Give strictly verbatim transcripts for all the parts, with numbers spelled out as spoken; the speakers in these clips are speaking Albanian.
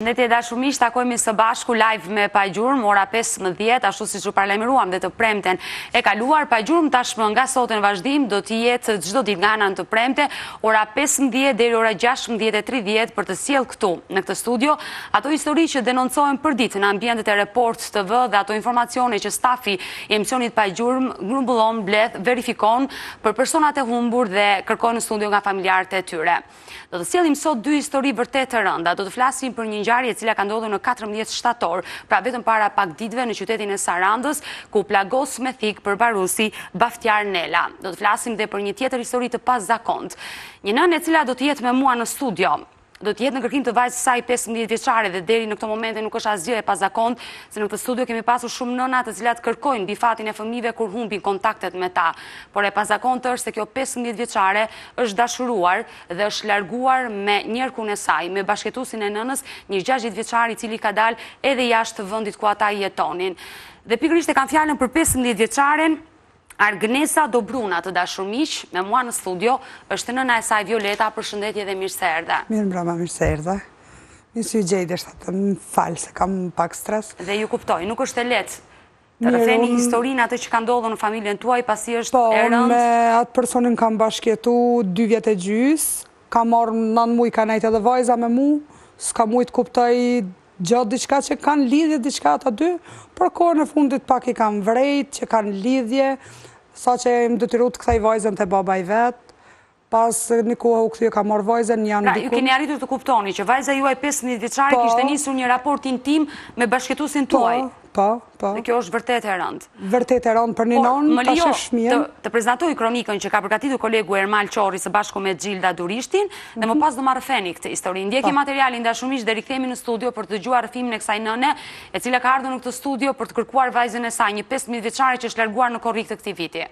Përshëndetje dashurimisht, takojmë së bashku live me Pajgjurm, ora pesëmbëdhjetë, ashtu siç u paralajmëruam dhe të premten e kaluar. Pajgjurm tashmë nga sot në vazhdim do të jetë çdo ditë nga ana të premte, ora pesëmbëdhjetë deri ora gjashtëmbëdhjetë e tridhjetë për të sjellë këtu në këtë studio ato histori që denoncohen përditë në ambientet e Report T V dhe ato informacione që stafi i emisionit Pajgjurm grumbullon, mbledh, verifikon për personat e humbur dhe kërkojnë në studio nga familjarët e tyre. Do të sjellim sot dy histori vërtet të rënda. Do të flasim për një ngjarje e cila ka ndodhur në katërmbëdhjetë shtator, pra vetëm para pak ditëve në qytetin e Sarandës, ku plagos me thik përbaruesi Baftjar Nela. Do të flasim dhe për një tjetër histori të pazakontë. Një nënë e cila do të jetë me mua në studio. Do të jetë në kërkim të vajzës saj pesëmbëdhjetë vjeçare dhe deri në këtë moment nuk është asgjë e pazakontë, se në këtë studio kemi pasur shumë nëna të cilat kërkojnë mbi fatin e fëmijëve kur humbin kontaktet me ta. Por e pazakontë është se kjo pesëmbëdhjetë vjeçare është dashuruar dhe është larguar me njerkun e saj, me bashkëtuesin e nënës, një gjashtëdhjetë vjeçar i cili ka dalë edhe jashtë vendit ku ata jetonin. Dhe pikërisht e kam fjalën për pesëmbëdhjetë vjeçaren Argnesa Dobruna, të dashur miq, me mua në studio është nëna e saj Violeta. Përshëndetje dhe mirë se erdhe. Mirë mbrëma, mirë se erdhe. Mirë si u gjejdesh, të më falë se kam pak stres. Dhe ju kuptoj, nuk është e lehtë të rrëfeni historinë atë që ka ndodhur në familjen tuaj pasi është e rëndë. Po, me atë personin kam bashkjetu dy vjet e gjys, kam marrë nënë muj, ka nejtë edhe vajza me mu, s'ka mujt kuptoj gjatë diçka që kanë lidhje diçka ata dy, por kohën e fundit pak i kam vrejt që kanë lidhje, sa që më detyru të kthej vajzën të baba i vetë, pas një kohë u kthye ka marrë vajzën një janë diku. Pra, ju keni arritur të kuptoni që vajza juaj pesëmbëdhjetë vjeçare kishte nisur një raport intim me bashkëtuesin tuaj. Po, po. Dhe kjo është vërtet e rëndë. Vërtet e rëndë për një nonë, tash është fëmijën. Të prezantoj kronikën që ka përgatitur kolegu Ermal Qorri së bashku me Gjilda Durishtin, dhe më pas do marrë feni këtë histori. Ndjeki materialin dashurimisht dhe rikthehemi në studio për të dëgjuar rrëfimin e kësaj nëne, e cila ka ardhur në këtë studio për të kërkuar vajzën e saj, një pesëmbëdhjetë vjeçare që është larguar në korrik të këtij viti.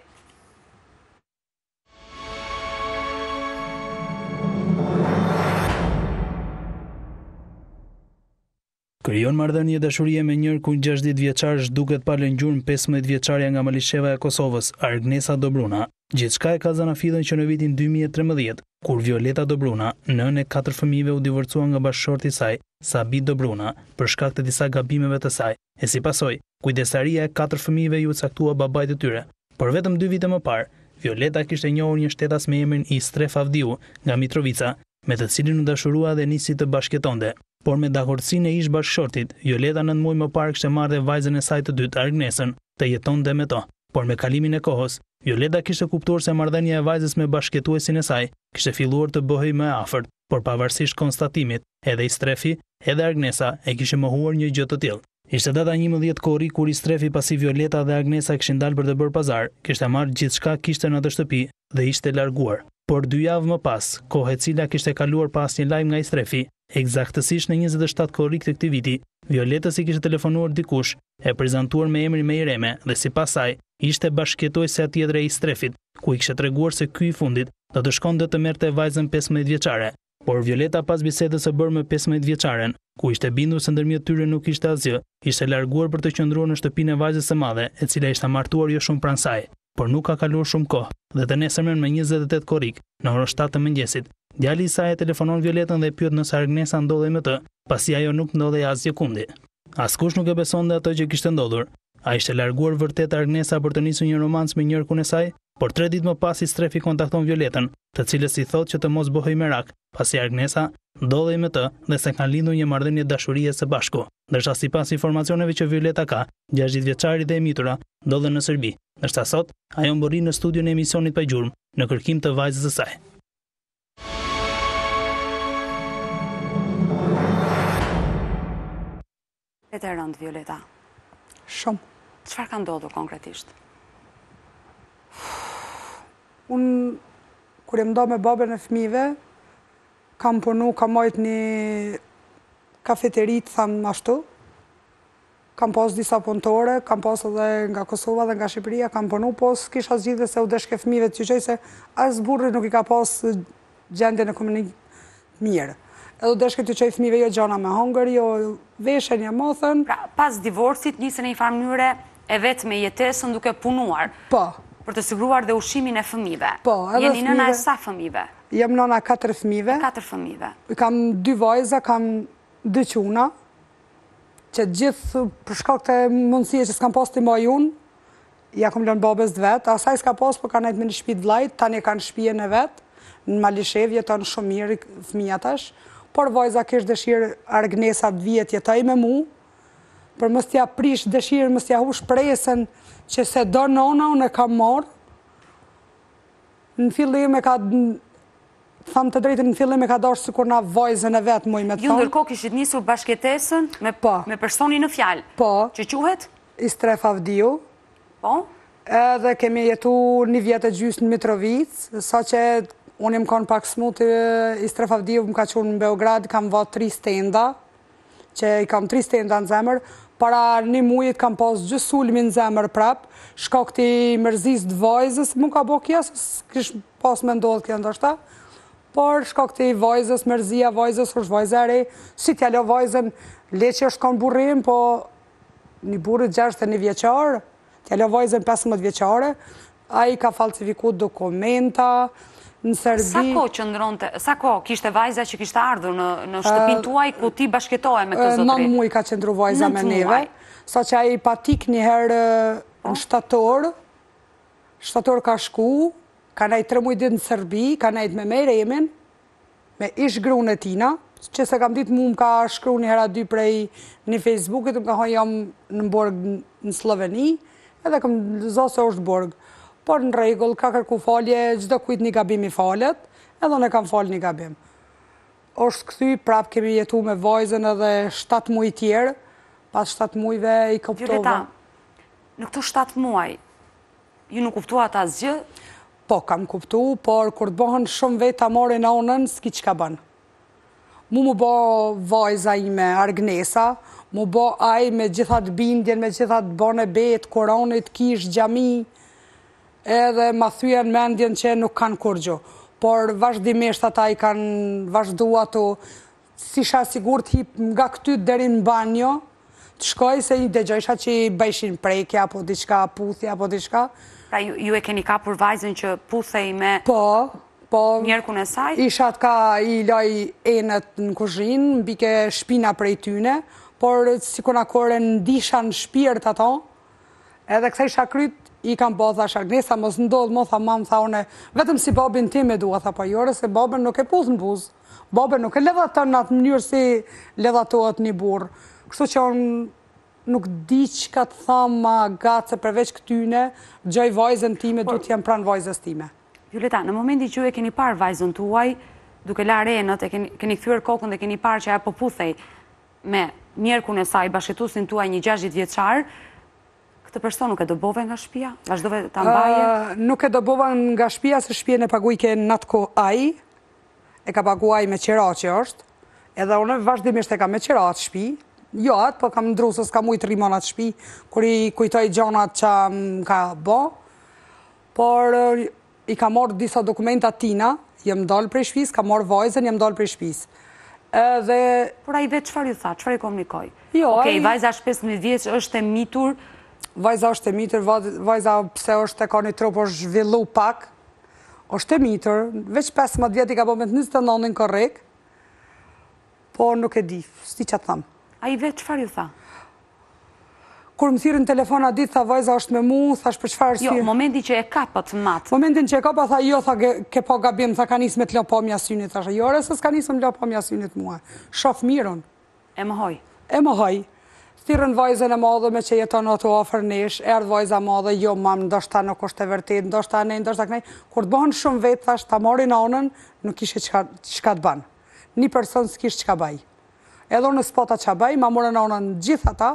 Krijon marrëdhënie dashurie me njerkun gjashtëdhjetë vjeçar zhduket pa lëngjurmë pesëmbëdhjetë vjeçaria nga Malisheva e Kosovës, Argnesa Dobruna. Gjithçka e ka zanafillën që në vitin dy mijë e trembëdhjetë, kur Violeta Dobruna, nënë e katër fëmijëve, u divorcua nga bashkëshorti i saj, Sabit Dobruna, për shkak të disa gabimeve të saj, e si pasojë, kujdestaria e katër fëmijëve ju caktua babait të tyre. Por vetëm dy vite më parë, Violeta kishte njohur një shtetas me emrin Istref Avdiu nga Mitrovica, me të cilin u dashurua dhe nisi të bashkëtonte. Por me dakordsinë e ish bashkëshortit, Violeta nëntë muaj më parë kishte marrë vajzën e saj të dytë, Argnesën, të jetonte me to. Por me kalimin e kohës, Violeta kishte kuptuar se marrëdhënia e vajzës me bashkëtuesin e saj kishte filluar të bëhej më afërt, por pavarësisht konstatimit, edhe Istrefi, edhe Argnesa e kishin mohuar një gjë të tillë. Ishte data njëmbëdhjetë korrik kur Istrefi, pasi Violeta dhe Argnesa kishin dalë për të bërë pazar, kishte marrë gjithçka kishte në atë shtëpi dhe ishte larguar. Por dy javë më pas, kohë e cila kishte kaluar pas një lajm nga Istrefi, eksaktësisht në njëzet e shtatë korrik të këtij viti, Violeta si kishte telefonuar dikush, e prezantuar me emrin Mejreme dhe sipas saj ishte bashkëjetuesja tjetër e Istrefit, ku i kishte treguar se ky i fundit do të shkonte të merrte vajzën pesëmbëdhjetë vjeçare. Por Violeta, pas bisedës së bërë me pesëmbëdhjetë vjeçaren, ku ishte bindur se ndërmjet tyre nuk ishte asgjë, ishte larguar për të qëndruar në shtëpinë e vajzës së madhe, e cila ishte martuar jo shumë pranë saj. Por nuk ka kaluar shumë kohë, dhe të nesërmen me njëzet e tetë korrik, në orën shtatë të mëngjesit, djali i saj e telefonon Violetën dhe pyet nëse Argnesa ndodhej me të, pasi ajo nuk ndodhej asgjë kundi. Askush nuk e besonte atë që kishte ndodhur. A ishte larguar vërtet Argnesa për të nisur një romancë me njerkun e saj? Por tre ditë më pas Istrefi kontakton Violetën, të cilës i thotë që të mos bëhej merak, pasi Argnesa ndodhej me të dhe se kanë lindur një marrëdhënie dashurie së bashku. Ndërsa sipas informacioneve që Violeta ka, gjashtëdhjetë vjeçari dhe e mitura ndodhen në Serbi, ndërsa sot ajo mbërri në studion e emisionit Pajgjurm në kërkim të vajzës së saj. E të rëndë, Violeta. Shumë. Çfarë ka ndodhur konkretisht? Unë, kur e mdo me babën e fëmijëve, kam punu, kam majt një kafeterit, thamë ashtu, kam pas disa punëtore, kam pas edhe nga Kosova dhe nga Shqipëria, kam punu, po s'kisha zgjidhje se u deshke fëmijëve të qyqej se as burri nuk i ka pas gjendje në komunik mirë. Edhe u deshke të qej fëmijëve jo gjana me hongër, jo veshen, jo mothën. Pra, pas divorcit, nisën në një farë mënyre e vetë me jetesën duke punuar. Po. Për të siguruar dhe ushimin e fëmijëve. Po, edhe Jeni nëna e sa fëmijëve? Jam nëna katër fëmijëve. Katër fëmijëve. Kam dy vajza, kam dy quna, që gjithë për shkak të mundësie që s'kam pas të maj unë, ja kom lënë babes të vetë, asaj s'ka pas, për ka nejtë me një shtëpi të vlajt, tani kanë shtëpien e vetë, në Malishev jeton shumë mirë fëmija tash, por vajza kishte dëshirë Argnesa të vijet jetoj me mu, për mos t'ja prish dëshirë, mos t'ja hush presën që se do nona unë e kam marrë. Në fillim e ka, thamë të drejtën, në fillim e ka dashur sikur na vajzën e vetë muj me të Ju thonë. ndërkohë kishit nisur bashkëtesën me, Po. me personin në fjalë, Po, që quhet? Istref Avdiu, Po? edhe kemi jetu një vjetë e gjysë në Mitrovic, sa që unë im konë pak smut, Istref Avdiu më ka qunë në Beograd, kam va tri stenda, që i kam tri stenda në zemër, para një mujit kam pas gjysë sulmi në zemër prap, shka këti mërzis të vajzës, mu ka bo kja, kish pas me ndodhë kjo ndoshta, por shka këti vajzës, mërzia vajzës, është vajzëri, si t'ja lo vajzën, le që është kanë burrim, po një burrit gjashtë e një vjeqarë, t'ja lo vajzën pesëmbëdhjetë vjeqare, a i ka falsifiku dokumenta, në Serbi... Sa ko që ndronte, sa ko kishte vajza që kishte ardhur në, në shtëpin tuaj, ku ti bashketohe me këtë zotëri? Nënë muaj ka qëndru vajza me neve, sa që a i patik njëherë në shtator, shtator ka shku, ka najtë tre muaj ditë në Serbi, ka najtë me me remin, me ish grunë e tina, që se kam ditë mu më ka shkru njëhera dy prej një Facebookit, më ka hojë jam në Borg në Sloveni, edhe kam zonë se është Borg. Por në regull, ka kërku falje, gjdo kujt një gabim i falet, edhe në kam falë një gabim. Oshtë këthy, prap kemi jetu me vajzën edhe shtatë muaj tjerë, pas shtatë muajve i kuptova. Violeta, në këto shtatë muaj, ju nuk kuptua ata zgjë? Po, kam kuptu, por kur të bëhen shumë vetë ta marrin onën, s'ki që ka banë. Mu mu bo vajza i me Argnesa, mu bo aj me gjithat bindjen, me gjithat bane betë, koronit, kish, gjami, edhe ma thyen mendjen që nuk kanë kur gjo. Por vazhdimisht ata i kanë vazhdu ato, si sha sigur të hip nga këty deri në banjo, të shkoj se i dëgjojsha që i bëjshin prejkja, apo diçka, puthja, apo diçka. Pra ju, ju e keni kapur vajzën që puthej me Po, po, mjerkun e saj? ishat ka i loj enet në kuzhinë, mbike shpina prej tyne, por si kuna kore ndisha në shpirt ato, edhe kësa isha kryt, i kam po, thash, Agnesa, mos ndodh, mo, tha, mam, tha, une, vetëm si babin tim e dua, tha, pa jore, se babin nuk e puth në buzë. Babin nuk e ledhaton në atë mënyrë si ledhatohet një burë. Kështu që unë nuk di që ka të thamë ma gatë, se përveç këtyne, gjoj vajzën time, du t'jem pranë vajzës time. Violeta, në momenti që ju e keni parë vajzën tuaj, duke la renët, e keni, keni kthyer kokën dhe keni parë që ajo po puthej me mjerkun e saj, bashkëtuesin tuaj një gjashtë vjeçar, këtë person nuk e dobove nga shtëpia? Vazhdove ta mbaje? Uh, nuk e dobova nga shtëpia, se shtëpia e paguajke në atë kohë ai, e ka paguaj me qira që është, edhe unë vazhdimisht e ka me qira atë shtëpi, jo atë, po kam ndru se s'ka mujtë rrimon atë shtëpi, kur i kujtoj gjonat që më ka bo, por i ka morë disa dokumenta tina, jem dalë prej shtëpis, ka morë vajzën, jem dalë prej shtëpis. Edhe... Por a i vetë qëfar ju tha, qëfar i komunikoj? Jo, Okej, ai- vajza është pesëmbëdhjetë vjeç, është e mitur, Vajza është e mitër, vajza pse është e ka një trup është zhvillu pak, është e mitër, veç pesëmbëdhjetë vjet i ka bo me të njëzet e nënën korrek, po nuk e di, s'ti që të thamë. a i vetë qëfar ju tha? Kur më thirën telefon a ditë, tha vajza është me mu, thash për qëfar Jo, si... momenti që e kapët matë. Momentin që e ka pa, tha jo, tha ke- ke po gabim, tha ka nisë me të lo pomja synit, thash, jo, re, se s'ka nisë me të lo pomja synit mua, shof mirën, E më hoj. e më hoj. Thirën vajzën e madhe me që jeton ato ofër nesh, erdh vajza madhe, jo mam, ndoshta nuk është e vërtet, ndoshta ne, ndoshta kënej. Kur të bëhen shumë vetë, thash, ta morin anën, nuk ishe qka, qka të banë. Një person s'kish qka baj. Edhe unë s'pota qa baj, ma morën anën gjitha ta,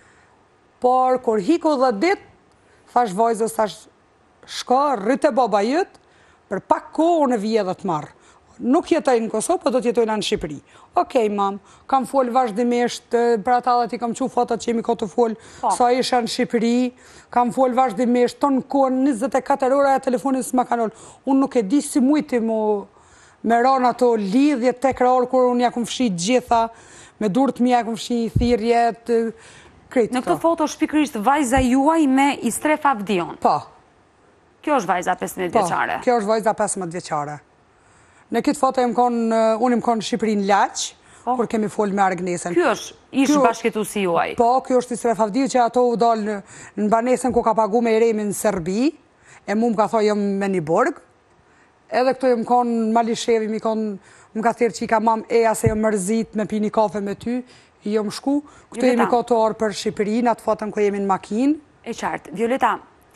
por kur hiku dhe dit, thash vajzës, thash, shko, rrite baba jëtë, për pak ko unë e vje dhe të marrë. Nuk jetoj në Kosovë, po do t'jetojnë në Shqipëri. Okej, mam, kam folë vazhdimisht, për ata dhe ti kam qu fotot që jemi ko të folë, sa isha në Shqipëri, kam folë vazhdimisht, tonë kohë njëzet e katër ora e telefonin s'ma kanol. Unë nuk e di si mujti mu me ranë ato lidhje tek rarë, kur unë ja kum fshi gjitha, me durët mi ja kum fshi thirjet, kritë. Në këtë foto shpikërisht vajza juaj me Istref Avdion. Po, Kjo është vajza pesëmbëdhjetë po, vjeçare. kjo është vajza pesëmbëdhjetë vjeçare. Në këtë foto unë im konë në Shqipëri në Laq, kur kemi folë me Argnesën. Ky është ish bashkëtuesi juaj? Po, ky është Isref Avdiu që ato u dalë në banesën ku ka pagu me Eremin në Serbi, e mu më ka thoi jëm me një borg, edhe këto jëm konë në Malishevi, mi konë, më ka thirë që i ka mam eja se jëm mërzit me pi një kafe me ty, jëm shku, këto jemi ka të orë për Shqipërinë, atë fatën ku jemi në makinë. E qartë, Violeta,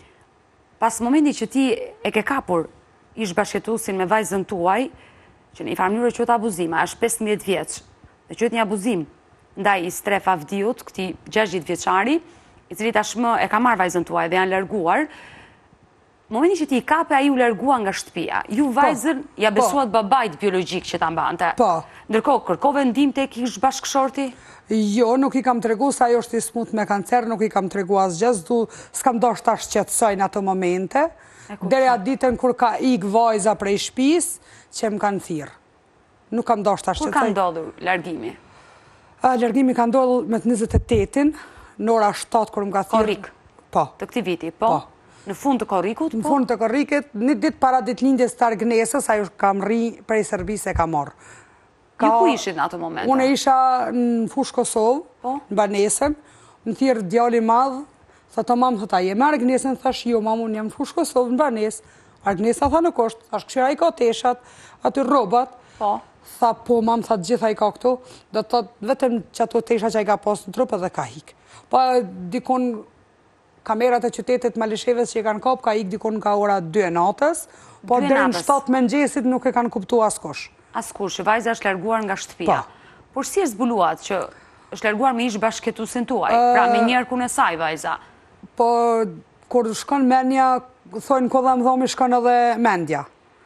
pas momenti që ti e ke kapur ish bashkëtuesin me vajzën tuaj, që në i farë mënyrë qëtë abuzima, është pesëmbëdhjetë vjeç, dhe qëtë një abuzim ndaj Isref Avdiut, këti gjashtëdhjetë vjeçari, i cili tashmë e ka marrë vajzën tuaj dhe janë larguar, momenti që ti i kape, a i u largua nga shtëpia. Ju vajzën ja besuat babait biologjik që ta mbante. Po. Ndërkohë, kërkove ndim të ish bashkëshorti? Jo, nuk i kam tregu, sa ajo është i smut me kancer, nuk i kam tregu asgjë, du s'kam dosh ta shqetësoj në ato momente, deri atë ditën kur ka ik vajza prej shtëpis, që më kanë thirë. Nuk kam dosh ta shqetësoj. Kur ka ndodhur largimi? Largimi ka ndodhur me të njëzet e tetin, në ora shtatë kur më ka thirë. Korrik? Po. Të këti viti, po? Në fund të korrikut? Në fund të korrikut, një ditë para ditëlindjes të Argnesës, ajo kam rri prej Serbisë e ka morë. Ju ku ishit në ato momente? Unë isha në fush Kosovë, në banesën, më thirë djali madhë, sa të mamë thëta, je me Argnesën, thash jo, mamë, unë jam në fush Kosovë, në banesë. Argnesa tha në kosht, thash këshira i ka teshat, aty robat, tha po, mamë, tha gjitha i ka këtu, dhe të vetëm që ato teshat që i ka posë në trupë dhe ka hik. Pa dikon kamerat e qytetit Malisheves që i kanë kap, ka ik dikon nga ora dy e natës, po dërë në shtatë mëngjesit nuk e kanë kuptu askush. Askush, që vajza është larguar nga shtëpia. Por si e zbuluat që është larguar me ish bashkëtuesin tuaj, pra me njerkun e saj vajza? Po, kur shkon mendja, thojnë kodha më dhomi shkon edhe mendja.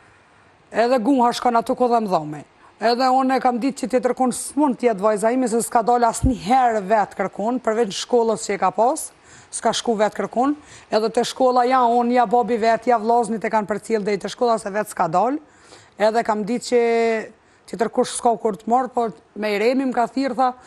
Edhe guha shkon ato kodha më dhomi. Edhe unë e kam ditë që të tërkun së mund tjetë vajza ime, se s'ka dollë asë një herë vetë kërkun, përveç shkollës që e ka posë, s'ka shku vetë kërkun, edhe të shkolla ja unë, ja bobi vetë, ja vloznit e kanë për cilë dhe i të shkolla se vetë s'ka dollë, edhe kam ditë që që tërkush s'ka kur të morë, por me i remi më ka thirë, tha,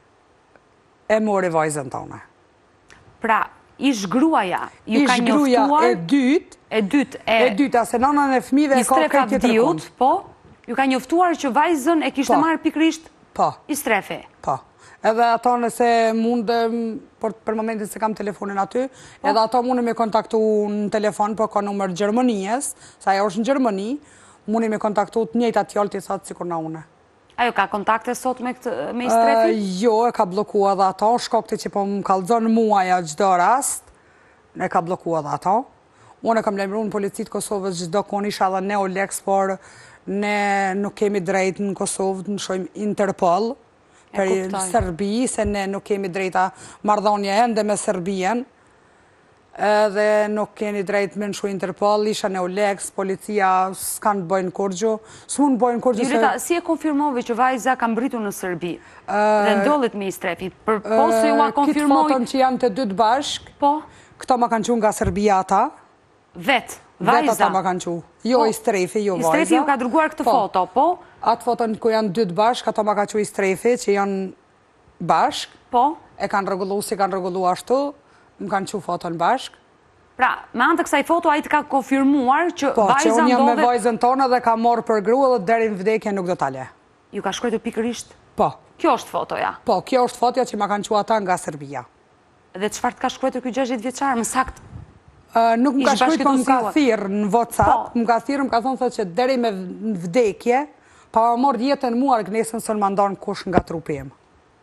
e mori vajzën tonë. Pra, ish gruaja, ju ka njoftuar... Ish gruaja e dytë, e dytë, e... e dytë, ase nanën e fmive e ka këtë të tërkun. Po, ju ka njoftuar që vajzën e kishtë marrë pikrisht Isrefi. Po. Edhe ato nëse mundë, për momentin se kam telefonin aty, edhe ato mundë me kontaktu në telefon, po ka numër Gjermënijes, sa ajo është në Gjermëni, mundë me kontaktu të njëjtë atjallë të i thotë sikur në une. Ajo ka kontakte sot me Isrefi? Jo, e ka blokua dhe ato, shkokti që po më kalzon muaja gjdo rast, e ka blokua dhe ato. Unë e kam lemru në policitë Kosovës gjdo konë isha dhe ne o leks, por ne nuk kemi drejt në Kosovë, në shojmë Interpol, për Serbi, se ne nuk kemi drejta mardhonja ende me Serbien, edhe nuk kemi drejt me nëshu Interpol, isha në Olex, policia s'kanë të bojnë kurgju, s'mund të bojnë kurgju se... Julita, si e konfirmove që vajza ka mbritu në Serbi dhe ndollet me Isrefi, për posë ju a konfirmoj... Kitë foton që janë të dytë bashk, këto ma kanë qunë nga Serbia ata. Vetë, vajza? Vetë ata ma kanë qunë. Jo Istrefi, jo vajza. Istrefi ju ka dërguar këtë foto, po? Atë foton ku janë dytë bashk, ato ma ka qunë Istrefi, që janë bashk. Po? E kanë rregullu, si kanë rregullu ashtu, më kanë qunë foton bashk. Pra, me anë të kësaj foto, a i të ka konfirmuar që vajza ndodhe... Po, që unë jam me vajzën tonë dhe ka morë për grua dhe deri në vdekje nuk do tale. Ju ka shkruar pikërisht? Po. Kjo është fotoja? Po, kjo është fotoja që ma kanë qunë ata nga Serbia. Dhe çfarë të ka shkruar ky gjashtëdhjetë vjeçar, më saktë? Nuk më ka shkruar, po më ka thirrë në WhatsApp, më ka thirrë, më ka thonë që deri me vdekje, pa ma morë jetën mua Argnesën së në mandan kush nga trupi im.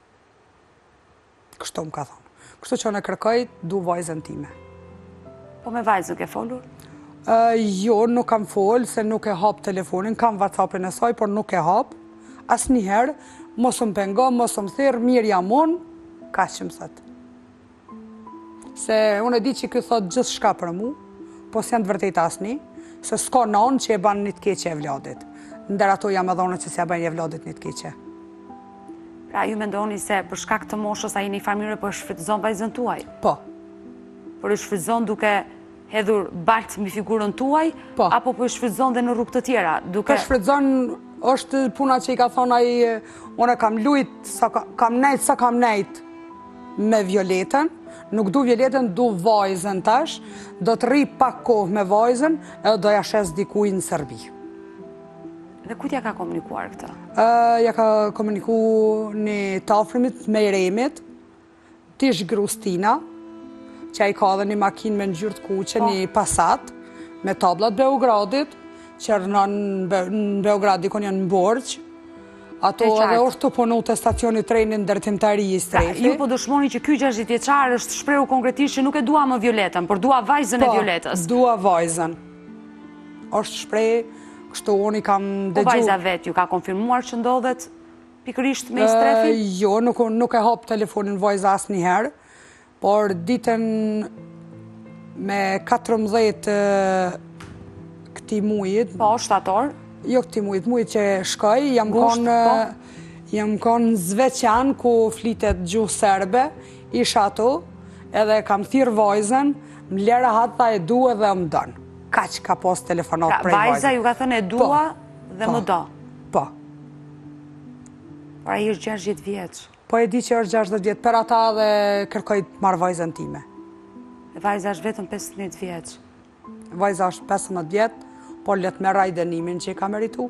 Kështu më ka thonë. Kështu që në kërkoj, du vajzën time. Po me vajzën ke folur? Jo, nuk kam folë, se nuk e hap telefonin, kam WhatsAppin e saj, por nuk e hap. As njëherë, mos më pengo, mos më thirë, mirë jam unë, ka që më thëtë. Se unë e di që këtë thotë gjithë shka për mu, po s'jan të vërtejt asni, se s'ka nonë që e banë një të keqe e vladit. Ndër ato jam edhe unë që s'ja banë e vladit një të keqe. Pra ju mendoni se për shkak të moshës a i një farmire për shfrytëzon vajzën tuaj? Po. Për shfrytëzon duke hedhur baltë mi figurën tuaj, apo për shfrytëzon dhe në rrugë të tjera? Për shfrytëzon është puna që i ka thonë a i, unë kam lujt, kam nejt, sa kam nejt me Violetën, nuk du Violetën, du vajzën tash, do të rri pak kohë me vajzën, edhe do jashes dikuj në Serbi. Dhe ku t'ja ka komunikuar këtë? Ja ka komuniku një tafrimit me Remit, Tish Grustina, që a i ka dhe një makinë me ngjyrë të kuqe, një Passat, me tablat Beogradit, që rënon në Beograd dikon janë në Borç. Ato edhe është të punu të stacionit trenin ndërtimtari i Strefi. Ju po dëshmoni që ky gjashtëdhjetë vjeçar është shprehu konkretisht që nuk e dua më Violetën, por dua vajzën e Violetës. Po, dua vajzën. Është shpreh, kështu unë i kam dëgju. Po vajza vet ju ka konfirmuar që ndodhet pikërisht me Strefin? Jo, nuk e hap telefonin vajza asnjëherë, por ditën me katërmbëdhjetë këtij muajit. Po, shtator. Jo këti mujt, mujt që shkoj, jam konë jam konë Zveçan, ku flitet gjuhë serbe, isha ato, edhe kam thirë vajzën, më lera hata e dua dhe më dënë. Ka që ka pos telefonat prej vajzën. Vajza ju ka thënë e dua dhe më do? Po. Pra i është gjashtëdhjetë vjeç. Po e di që është gjashtëdhjetë vjetë, për ata dhe kërkoj të marë vajzën time. Vajza është vetëm pesëmbëdhjetë vjeç. Vajza është pesëmbëdhjetë vjetë, por let me raj dënimin që i ka meritu.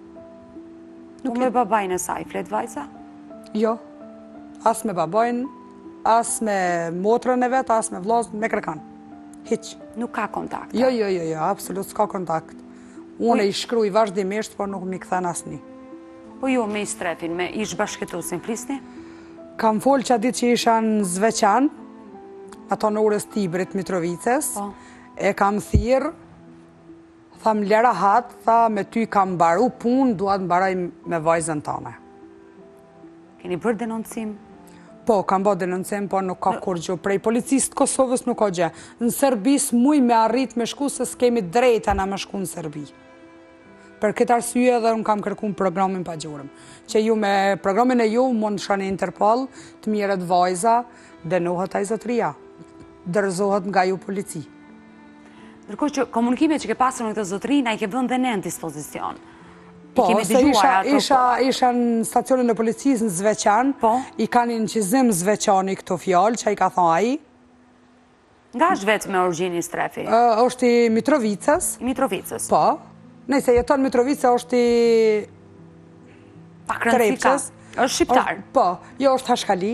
Nuk me babajnë e saj, flet vajza? Jo, as me babajnë, as me motrën e vetë, as me vllazën, me kërkan. Hiq. Nuk ka kontakt? Jo, jo, jo, jo, absolut s'ka kontakt. Unë i shkruaj vazhdimisht, por nuk mi kthen asnjë. Po ju me i Strefin, me ish bashkëtuesin, flisni? Kam folë që a ditë që isha në Zveçan, ato në urës Tibrit Mitrovicës, e kam thirë, tha më lera hatë, tha me ty kam baru punë, duat më baraj me vajzën tane. Keni bërë denoncim? Po, kam bërë denoncim, po nuk ka kur gjë. Prej policisë të Kosovës nuk ka gjë. Në Serbis muj me arrit me shku, se s'kemi drejta na me shku në Serbi. Për këtë arsye edhe unë kam kërku në programin pa gjurëm. Që ju me programin e ju mund shani Interpol, të mirët vajza, denohet a i zotëria. Dërzohet nga ju polici. Ndërkohë që komunikimet që ke pasur në këtë zotëri, na i ke vënë dhe ne në dispozicion. Po, se isha në stacionin e policisë në Zveçan, i kanë në qizim Zveçani këto fjallë, që i ka thonë aji. Nga është vetë me origjini Strefi? është i Mitrovicës. I Mitrovicës? Po. Nëjse jeton Mitrovicë, është i Trepqës. është shqiptar? Po, jo është Hashkali.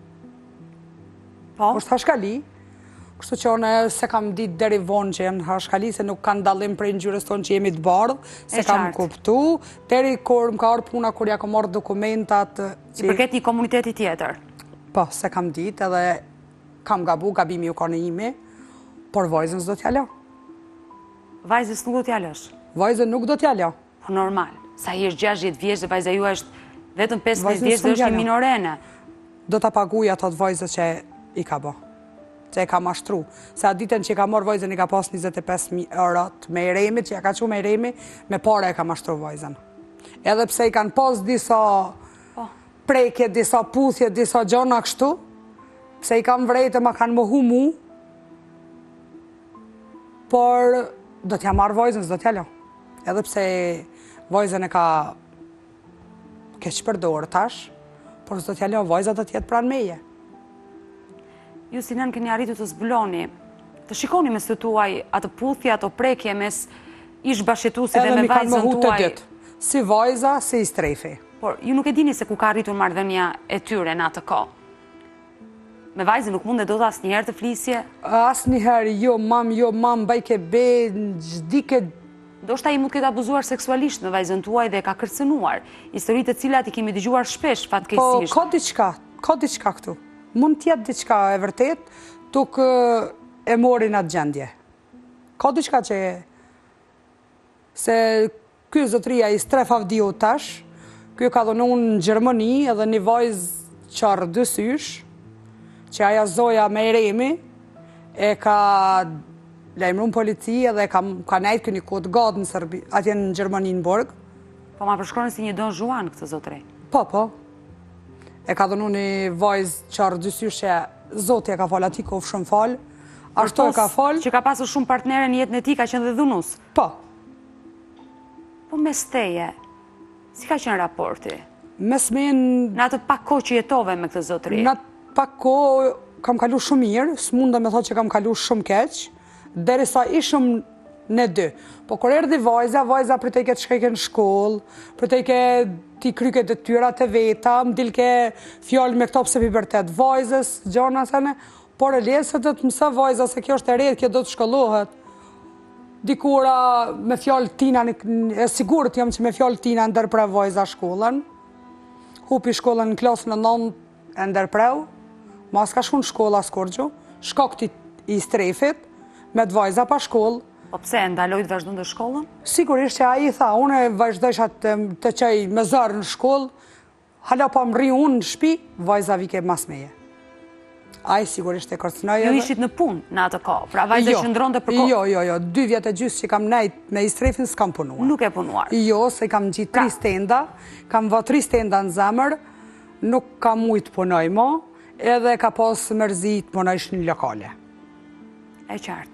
Po? është Hashkali. Kështu që unë se kam ditë deri vonë që jenë Hashkali, se nuk kanë dalim prej ngjyrës tonë që jemi të bardhë, se kam kuptu, deri kur më ka orë puna, kur ja kam orë dokumentat. I përket një komuniteti tjetër? Po, se kam ditë edhe kam gabu, gabimi u ka në imi, por vajzën s'do t'ja lo. Vajzës nuk do t'ja lësh? Vajzën nuk do t'ja lo. Po normal, sa i është gjashtëdhjetë vjeç dhe vajza ju është vetëm pesëmbëdhjetë vjeç dhe është një minorene. Do t'a paguj ato të vajzës që i ka bo. Që e ka mashtru. Se a ditën që i ka morë vajzën i ka pas njëzet e pesë mijë euro me i remi, që ja ka që me i remi, me pare e ka mashtru vajzën. Edhe pse i kanë pas disa preke, disa puthje, disa gjona kështu, pse i kanë vrejtë, ma kanë më humu, por do t'ja marë vajzën, s'do t'ja lo. Edhe pse vajzën e ka keq përdorë tash, por s'do t'ja lo, vajzën do t'jetë pranë meje. Ju si nën keni arritu të zbuloni, të shikoni mes të tuaj atë puthje, ato prekje mes ish bashkëtuesit dhe me vajzën tuaj. Si vajza, si i Strefi. Por ju nuk e dini se ku ka arritur marrëdhënia e tyre në atë kohë. Me vajzën nuk mund e do të asnjëherë të flisje? Asnjëherë, jo mam, jo mam, bajke be, gjdike. Do shta i mund këtë abuzuar seksualisht me vajzën tuaj dhe ka kërcënuar. Historitë të cilat i kemi dëgjuar shpesh fatkeqësisht. Po, ka diçka, ka diçka këtu. Mund tjetë diçka e vërtet, tuk e morin atë gjendje. Ka diçka që se kjo zotëria i Stref Avdiu tash, kjo ka dhënë unë në Gjermani edhe një vajzë qarë dësysh, që aja zoja me remi, e ka lajmëru në polici edhe ka nejtë kjo një kodë gadë në Serbi, atje në Gjermani në Borg. Po ma përshkronë si një Don Juan këtë zotëri? Po, po. E ka dhënu një vajzë qarë dysysh që zotja ka falë ati kofë shumë falë, ashtu e ka falë. Që ka pasur shumë partnere në jetën e ti, ka qenë dhe dhunus? Po. Po mes teje, si ka qenë raporti? Mes men... Në atë pak ko që jetove me këtë zotëri? Në atë pak ko kam kalu shumë mirë, s'munda me thot që kam kalu shumë keq, derisa ishëm ne dy. Po kur erdhi vajza, vajza për të i këtë shkejke në shkollë, për të i ke ti kryke të tyra të veta, më dilke fjallë me këto pse pubertet vajzës, gjona sene, por e lesët të të mësa vajza se kjo është e redhë, kjo do të shkollohet. Dikura me fjallë tina, e sigurët jam që me fjallë tina ndërpre vajza shkollën, hupi shkollën në klasën në nënë e ndërpreu, ma s'ka shku në shkolla s'korgju, shkakti i strefit, me të vajza pa shkollë. Po pse, ndaloj të vazhdu në shkollën? Sigurisht që a i tha, unë vazhdojsha të, të qaj me zërë në shkollë, hala pa më rri unë në shpi, vajza vike mas meje. A i sigurisht e kërcnoj Ju ishit në punë në atë ko, pra vajza jo, shëndron të përko... Jo, jo, jo, dy vjetë e gjysë që kam nejt me i strefin s'kam punuar. Nuk e punuar? Jo, se kam gjitë tri stenda, kam vë tri stenda në zemër, nuk kam ujtë punoj mo, edhe ka pas mërzi të punojsh një lokale. E qartë.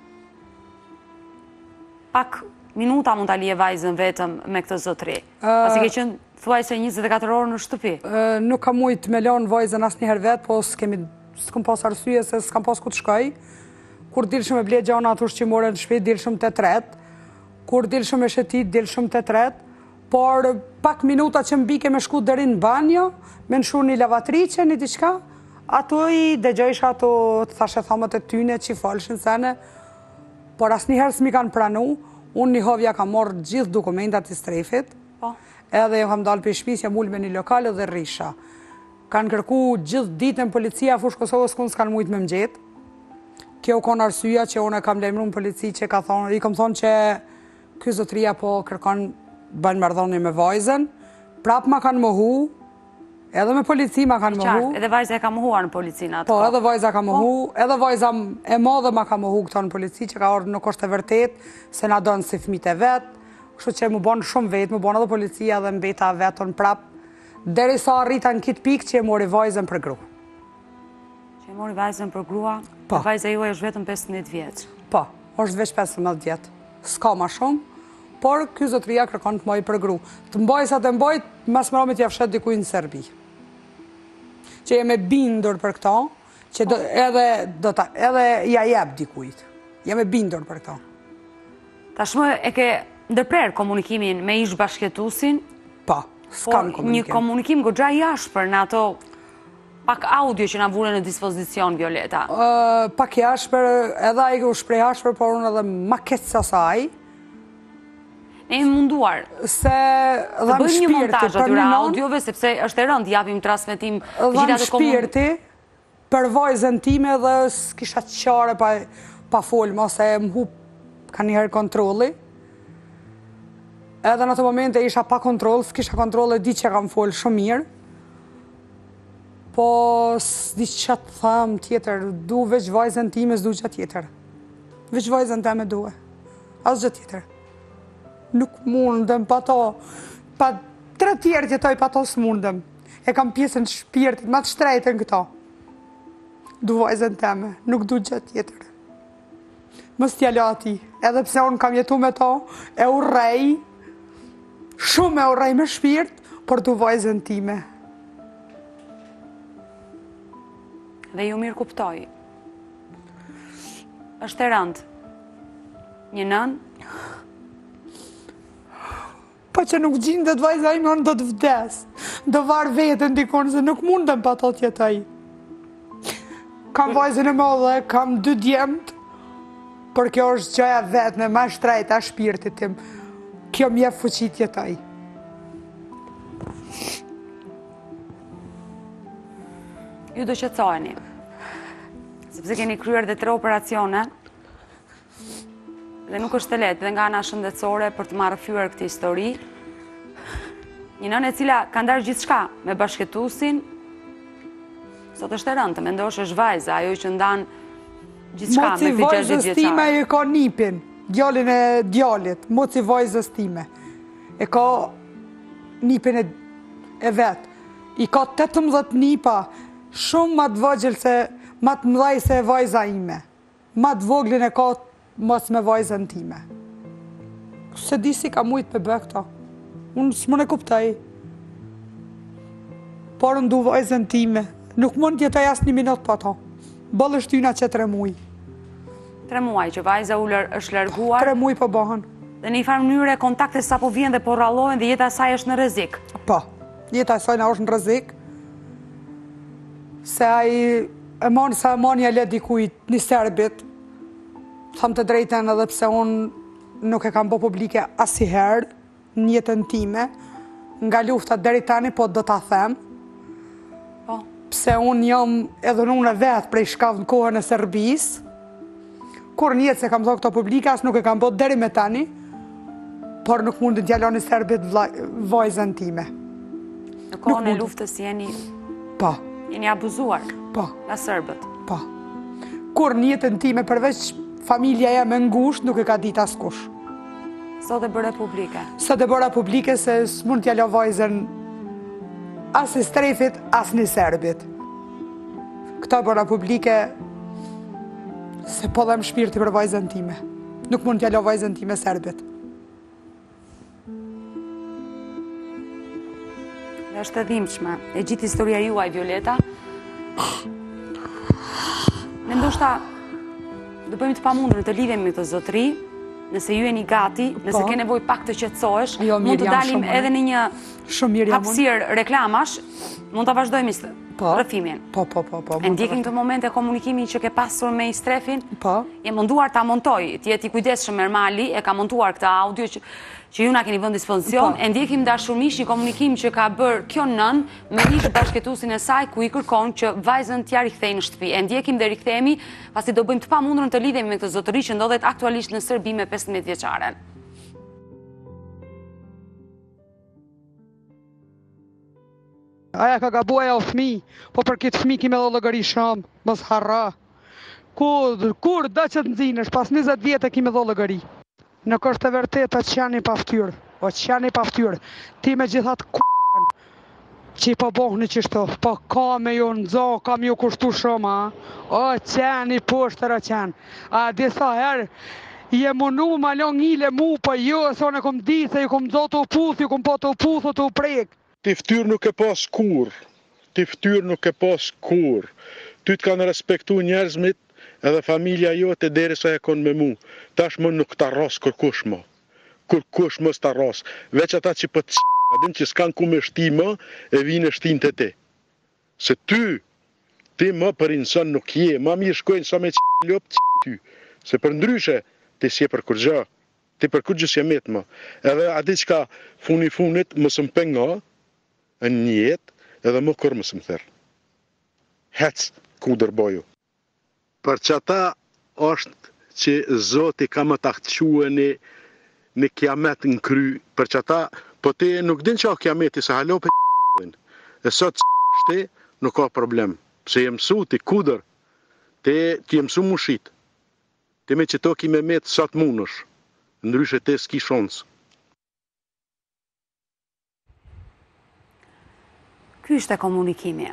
Pak minuta mund të alije vajzën vetëm me këtë zotri. Pasi ke qënë thuaj se njëzet e katër orë në shtëpi. Nuk kam ujtë me lonë vajzën asë njëherë vetë, po s'kem pas arsye se s'kam pas ku të shkoj. Kur dilshëm e ble gjana atë ushqimore në shpi, dilshëm të tret. Kur dilshëm e shetit, dilshëm të tret. Por pak minuta që mbike me shku dërin në banjo, me nëshu një lavatrice, një diqka, ato i dëgjojsh ato të thashe thamët e tyne që i falshin sene, por asë njëherë s'mi kanë pranu, unë një hovja kam morë gjithë dokumentat i strefit, edhe jo kam dalë për shpis, jam ullë me një lokale dhe rrisha. Kanë kërku gjithë ditën policia, fush Kosovës kun s'kanë mujtë me më gjetë. Kjo konë arsyja që unë e kam lemru në polici që ka thonë, i kam thonë që ky zotria po kërkon bënë mardhoni me vajzën, prap ma kanë mohu, edhe me polici ma kanë mohu. Edhe vajza e ka mohuar në polici në atë Po, ko. edhe vajza ka mohu, edhe vajza e madhe ma ka mohu këto në polici, që ka orë nuk është e vërtet, se na donë si fmit e vetë, kështu që mu bonë shumë vetë, mu bonë edhe policia dhe mbeta vetën prap, deri sa arrita në kitë pikë që e mori vajzën për gru. Që e mori vajzën për grua, Po. vajza juaj është vetëm pesëmbëdhjetë vjeç. Po, është veç pesëmbëdhjetë vjetë, s'ka ma shumë, por ky zotria kërkon të moj për gru. Të mboj sa të mboj, mas më romit jafshet dikuj në Serbi. Që jem e bindur për këto, që do, edhe, do ta, edhe ja jep dikujt. Jem e bindur për këto. Tashmë e ke ndërprer komunikimin me ish bashkëtuesin, Po, s'kam por një komunikim. komunikim goxha i ashpër në ato pak audio që na vure në dispozicion Violeta. Uh, pak jashpër, edhe ai u shprej jashpër, por unë edhe ma keq se asaj. Ne jemi munduar Se të dham bëjmë një shpirti montazh për atyre një non, audiove, sepse është e rëndë, japim transmetim dham gjithë ato komun... shpirti për vajzën time dhe s'kisha qare pa, pa folë, ose më hup ka njëherë kontroli. Edhe në të momente isha pa kontrol, s'kisha kontrol e di që kam folë shumë mirë. Po s'di që të thamë tjetër, du veç vajzën time, s'du që tjetër. Veç vajzën time duhe, asë gjë tjetër. Nuk mundem pa to, pa tre tjerë që toj pa to s'mundem. E kam pjesën të shpirtit, ma të shtrejtën këto. Du vajzën teme, nuk du gjë tjetër. Mës t'ja lati, edhe pse unë kam jetu me to, e urrej, shumë e urrej me shpirt, por du vajzën time. Dhe ju mirë kuptoj. Është e rëndë. Një nën, Po që nuk gjinë dhe të vajza ime, unë do të vdes. Do varë vetën dikon, se nuk mundem pa to tjetaj. Kam vajzën e modhe, kam dy djemët, por kjo është gjoja vetë me ma shtrejta shpirtit tim. Kjo mje fuqit tjetaj. ju do qetësoheni. Sepse keni kryer dhe tre operacione, dhe nuk është të lehtë dhe nga ana shëndetësore për të marrë fyer këtë histori. Një nënë e cila ka ndarë gjithçka me bashkëtuesin, sot është e rëndë, të mendosh është vajza, ajo që ndan gjithçka me këtë gjashtë vjeçare. Moci vajzës time e ka nipin, djalin e djalit, moci vajzës time. E ka nipin e, e vet. I ka tetëmbëdhjetë nipa, shumë ma të vogël se, ma të mëdhaj se e vajza ime. Ma të voglin e ka mos me vajzën time. Se di si ka mujtë për bë këto. Unë s'mon e kuptaj. Por në du vajzën time. Nuk mund t'jetoj asë një minut për ato. Bëllë shtyna që tre muj. Tre muaj që vajza u lër, është larguar. Tre muaj po bëhen. Dhe në një farë mënyre kontakte sa po vjen dhe po rrallohen dhe jeta e saj është në rrezik. Po, jeta e saj na është në rrezik. Se ai e moni sa e moni e le dikujt një serbit. Tham të drejten edhe pse unë nuk e kam bë publike asnjëherë në jetën time, nga lufta deri tani, po do ta them. Po. Pse unë jam edhe unë vetë prej shkallë në kohën e Serbisë. Kur një jetë se kam dhënë këto publike, as nuk e kam bë deri me tani, por nuk mund të djaloni serbit vajzën time. Në kohën e luftës jeni Po. jeni abuzuar Po. nga serbët. Po. Kur në jetën time përveç familja jam e ngushtë, nuk e ka ditë askush. Sot e bërë publike. Sot e bëra publike se s'mund t'ja lë vajzën as i strefit, as një serbit. Këta bëra publike se po dhem shpirti për vajzën time. Nuk mund t'ja lë vajzën time serbit. Dhe është e dhimbshme. E gjithë historia juaj, Violeta. Ne ndoshta do bëjmë të pamundur të lidhemi me këtë zotëri, nëse ju jeni gati, nëse ke nevojë pak të qetësohesh, Jo, mund mirë, të jam dalim shumë, edhe në një Shumë mirë jam unë. hapësirë reklamash, mund ta vazhdojmë Po. rrëfimin. Po, po, po, po. E ndjekim të momente komunikimin që ke pasur me Istrefin? Po. Je munduar ta montoj, ti jeti kujdesshëm Ermali, e ka montuar këtë audio që, që ju na keni vënë dispozicion. Po. E ndjekim dashurimisht një komunikim që ka bërë kjo nën me ish bashkëtuesin e saj, ku i kërkon që vajzën t'ja rikthejë në shtëpi. E ndjekim dhe rikthehemi, pasi do bëjmë të pamundurën të lidhemi me këtë zotëri që ndodhet aktualisht në Serbi me pesëmbëdhjetë vjeçaren. Aja ka gabuaj o fmi, po për këtë fmi kime dhe lëgëri shumë, mos harra. Kur, kur da që të nëzinesh, pas njëzet vjetë kime dhe lëgëri. Nuk është e vërtet që janë i paftyrë, o që janë i paftyrë. Ti me gjithat k***ën, që i po bohni qështu, po ka me ju në dzo, ka me ju kushtu shumë, a? O qenë i poshtër o qenë. A disa herë, je munu ma lo ngile mu, po jo, se unë e kom di, se ju kom dzo të uputh, ju kom po të uputh, të uprek. Ti ftyrë nuk e pas kur, ti ftyrë nuk e pas kur. Ty të kanë respektu njerëzmit edhe familja jote deri sa e konë me mu. Tash më nuk ta ras kërkush më. Kërkush më s'ta ras. Veç ata që për të c***, që s'kan ku me shti më, e vinë shtin të te. Se ty, ti më për insan nuk je, ma mirë shkojnë sa me c*** lop c** ty. Se për ndryshe, ti si e për kur gjë. Ti për kur gjë si e met më. Edhe ati që ka funi funit më së mpenga, në një jetë, edhe më kërë më së më thërë. Hec, kudër boju. Për që ata është që Zoti ka më të aktëque në, në kiamet në kry, për që ata, po ti nuk din që o kiameti, se halo për c***in. E sot c***shti, nuk ka problem. Pse jem su ti kudër, ti jem su mushit. Ti me që to ki me metë sot munësh, ndryshe ti s'ki shonsë. Ky është e komunikimi.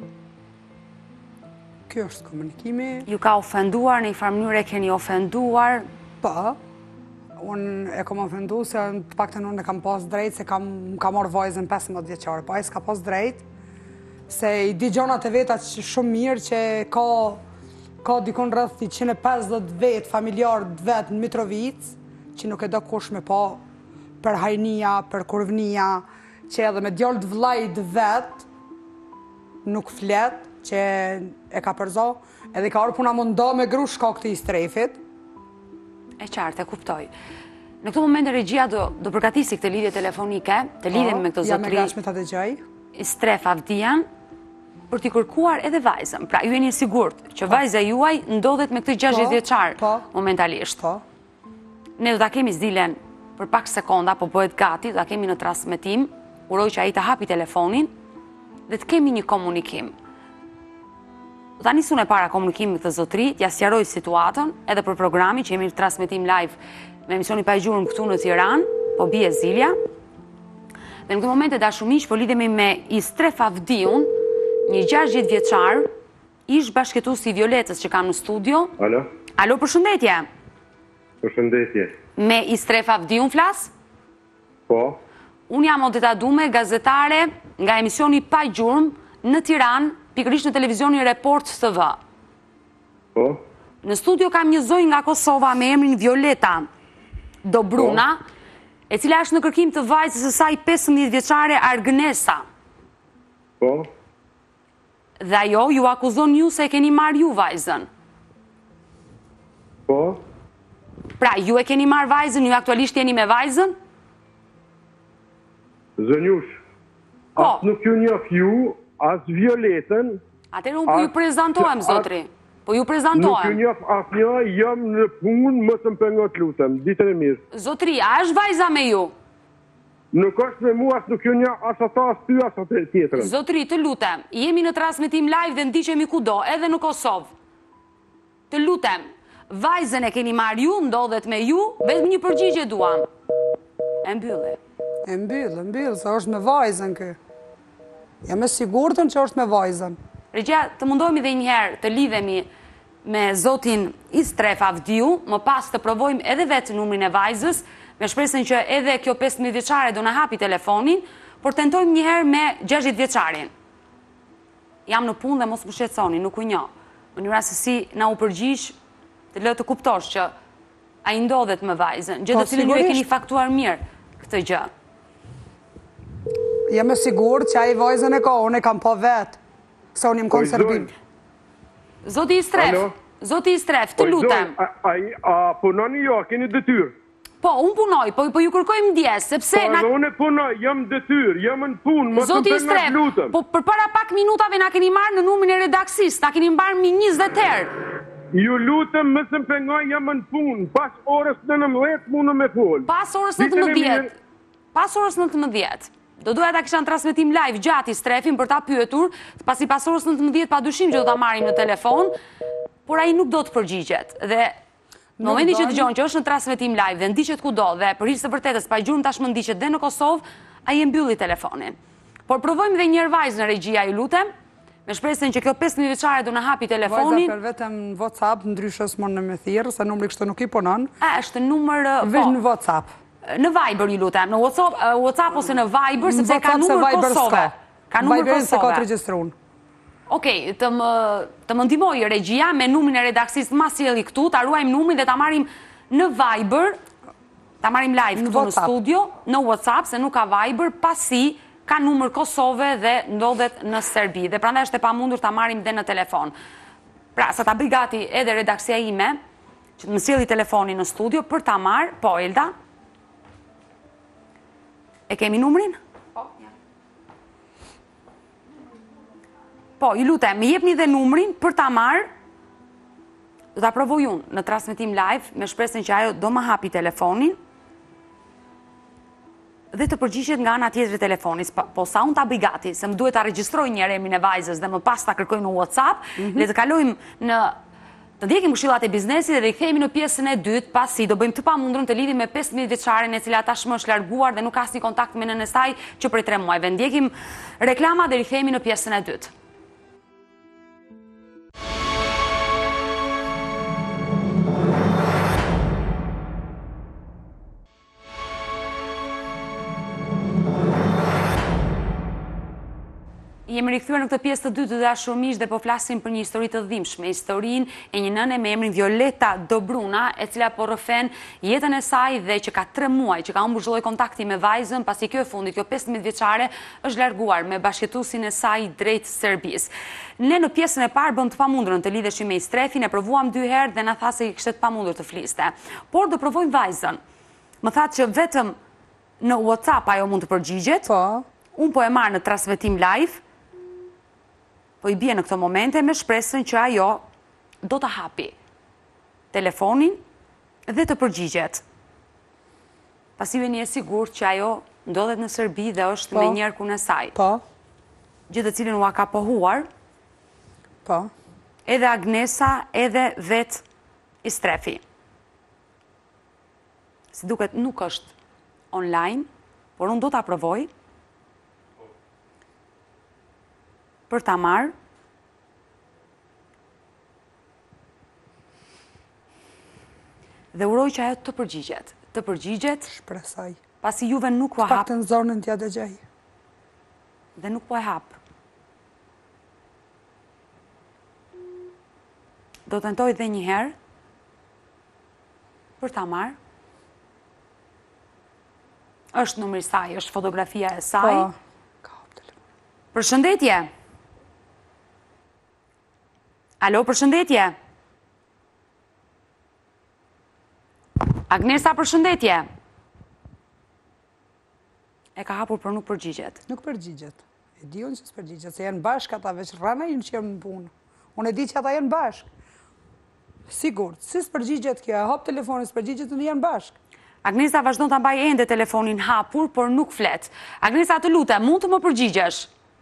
Kjo është komunikimi. Ju ka ofenduar, në një farë mënyrë e keni ofenduar? Po, unë e kom ofendu se të pak të unë e kam pas drejt se kam, kam marrë vajzën pesëmbëdhjetë vjeçare, po ai s'ka pas drejt, se i di gjonat e veta që shumë mirë që ka, ka dikon rreth njëqind e pesëdhjetë vetë, familjarë vetë në Mitrovic, që nuk e do kush me pa për hajnia, për kurvnia, që edhe me djallë të vlajt vetë, nuk flet, që e ka përzo, edhe ka orë puna mundo me gru shka këti i strefit. E qartë, e kuptoj. Në këtë moment e regjia do, do përgatisi këtë lidhje telefonike, të lidhjem me këtë Jam e zotëri gashme të dëgjoj. Istref Avdian, për t'i kërkuar edhe vajzën. Pra, ju e një sigurt që vajza juaj ndodhet me këtë gjashtëdhjetë vjeçar momentalisht. Po. Ne do ta kemi s'dilen për pak sekonda, po bëhet gati, do ta kemi në transmetim. Uroj që ai të hapi telefonin dhe të kemi një komunikim. Do ta nisun e para komunikim këtë zotëri, t'ja sqaroj situatën edhe për programin që jemi në transmetim live me emisioni pa e gjurëm këtu në Tiranë, po bie Zilja. Dhe në këtë moment e dashumish po lidhemi me Istref Avdiun, një gjashtëdhjetë vjeçar, ish bashkëtuesi i Violetës që kam në studio. Alo? Alo, përshëndetje. Përshëndetje. Me Istref Avdiun flas? Po. Unë jam Odeta Dume, gazetare nga emisioni Pa Gjurmë në Tiranë, pikërisht në televizionin Report T V. Po. Në studio kam një zonjë nga Kosova me emrin Violeta Dobruna, e cila është në kërkim të vajzës së saj pesëmbëdhjetë vjeçare Argnesa. Po, Dhe ajo ju akuzon ju se e keni marrë ju vajzën. po, Pra, ju e keni marrë vajzën, ju aktualisht jeni me vajzën? zënjush, Po. as nuk ju njoh ju, as Violetën, Atëherë unë po ju As- prezentohem, as- zotri. Po ju nuk ju prezentohem. njoh as një, jam në punë, më të më pengot lutem, ditën e mirë. Zotri, a është vajza me ju? Nuk është me mua, as nuk ju njoh as ata, as ty, as atë tjetrën. Zotri, të lutem, jemi në transmetim live dhe ndiqemi kudo, edhe në Kosovë. Të lutem, vajzën e keni marrë ju, ndodhet me ju, vetëm një përgjigje duam. E mbylli. E mbyllë, mbyllë, se është me vajzën kë. Jam e sigurtën që është me vajzën. Regja, të mundohemi dhe njëherë të lidhemi me zotin Istref Avdiu, më pas të provojmë edhe vetë numrin e vajzës, me shpresën që edhe kjo pesëmbëdhjetë vjeçare do na hapi telefonin, por tentojmë njëherë me gjashtëdhjetë vjeçarin. Jam në punë dhe mos më shqetësoni, nuk u njoh. Mënyra se si na u përgjigj, të lë të kuptosh që ai ndodhet me vajzën, gjë Po, të cilën ju e keni sigurisht. faktuar mirë këtë gjë. Jam e sigurt që ai vajzën e ka, unë e kam pa vetë. Se unë im Po, konservim. zonjë. Zoti Istref, Alo? zoti Istref, të Po, lutem. zonjë, A, a, a punoni jo, a keni detyrë? Po, unë punoj, po, po ju kërkojmë ndjes, sepse Po, na edhe unë e punoj, jam detyrë, jam në punë, më të Zoti më pengot Istref, lutem. po për para pak minutave na keni marrë në numrin e redaksis, na keni mbarë mi njëzet herë. Ju lutem, më të më pengoj, jam në punë, pas orës nëntëmbëdhjetë mundë me folë. Pas orës Ditën e nëntëmbëdhjetë. mirë. Pas orës nëntëmbëdhjetë. Do doja ta kisha në transmetim live gjatë Istrefin për ta pyetur, pasi pas orës nëntëmbëdhjetë pa dyshim që do ta marrim në telefon, por ai nuk do të përgjigjet. Dhe në momentin që dalë. dëgjon që është në transmetim live dhe ndiqet kudo dhe për hir të vërtetës pa gjurmë tashmë ndiqet dhe në Kosovë, ai e mbylli telefonin. Por provojmë edhe një herë vajzë në regjia, ju lutem, me shpresën që kjo pesëmbëdhjetë vjeçare do na hapi Vajza telefonin. për vetëm në WhatsApp, ndryshës më në me thirë, se numri kështë nuk i punon. A, është numër, Vesh po, në WhatsApp. në Viber, ju lutem, në WhatsApp, uh, WhatsApp ose në Viber, sepse ka WhatsApp se numër Viber Kosove. s'ka. Ka numër Viberin se ka të Kosove. regjistruar. Okej, të më, të më ndihmoj regjia me numrin e redaksis ma sjellni këtu, ta ruajmë numrin dhe ta marrim në Viber, ta marrim live Në këtu në WhatsApp. studio, në WhatsApp, se nuk ka Viber, pasi ka numër Kosove dhe ndodhet në Serbi. Dhe prandaj është e pamundur ta marrim dhe në telefon. Pra, sa ta bëj gati edhe redaksia ime, që të më sjelli telefonin në studio për ta marrë, po Elda. E kemi numrin? Po, ju lutem, më jepni dhe numrin për ta marrë. Do ta provoj unë në transmetim live, me shpresën që ajo do më hapi telefonin dhe të përgjigjet nga ana tjetër e telefonit. Pa- Po sa unë ta bëj gati, se më duhet ta regjistroj një herë emrin e vajzës dhe më pas ta kërkoj në WhatsApp, le të kalojmë në të ndjekim këshillat e biznesit dhe i kthehemi në pjesën e dytë, pasi do bëjmë të pamundurën të lidhim me pesëmbëdhjetë vjeçaren e cila tashmë është larguar dhe nuk ka asnjë kontakt me nënën e saj që prej tre muajve. Ndjekim reklama dhe rikthehemi në pjesën e dytë. Jemi rikthyer në këtë pjesë të dytë të dashur miq dhe po flasim për një histori të dhimbshme, historinë e një nëne me emrin Violeta Dobruna, e cila po rrëfen jetën e saj dhe që ka tre muaj që ka humbur çdo lloj kontakti me vajzën, pasi kjo e fundit, kjo pesëmbëdhjetë vjeçare, është larguar me bashkëtuesin e saj drejt Serbisë. Ne në pjesën e parë bëm të pamundurën të lidheshim me Istrefin, e provuam dy herë dhe na tha se kishte të pamundur të fliste. Por do provojmë vajzën. Më thatë që vetëm në WhatsApp ajo mund të përgjigjet. Po, Unë po e marr në transmetim live. Po i bie në këto momente me shpresën që ajo do të hapi telefonin dhe të përgjigjet. Pasi jeni e sigurt që ajo ndodhet në Serbi dhe është Po. me njerëkun e saj. po, Gjë të cilën ua ka pohuar po. edhe Agnesa edhe vet Istrefi. Si duket nuk është online, por unë do ta provoj për ta marrë. Dhe uroj që ajo të përgjigjet. Të përgjigjet, Shpresoj. pasi juve nuk po Pak hap të në zonën tja dhe gjej. dhe nuk po e hap. Do të tentoj dhe një herë për ta marrë. Është numri i saj, është fotografia e saj. Ka hap telefon. Përshëndetje. Alo, përshëndetje. Agnesa, përshëndetje. E ka hapur për nuk përgjigjet. Nuk përgjigjet. E di unë që s'përgjigjet, se janë bashkë ata, veç rana inë që janë në punë. Unë e di që ata janë bashkë. Sigur, si s'përgjigjet kjo, hap telefonin, s'përgjigjet në janë bashkë. Agnesa vazhdon të mbaj ende telefonin hapur, por nuk flet. Agnesa, të lutem, mund të më përgjigjesh?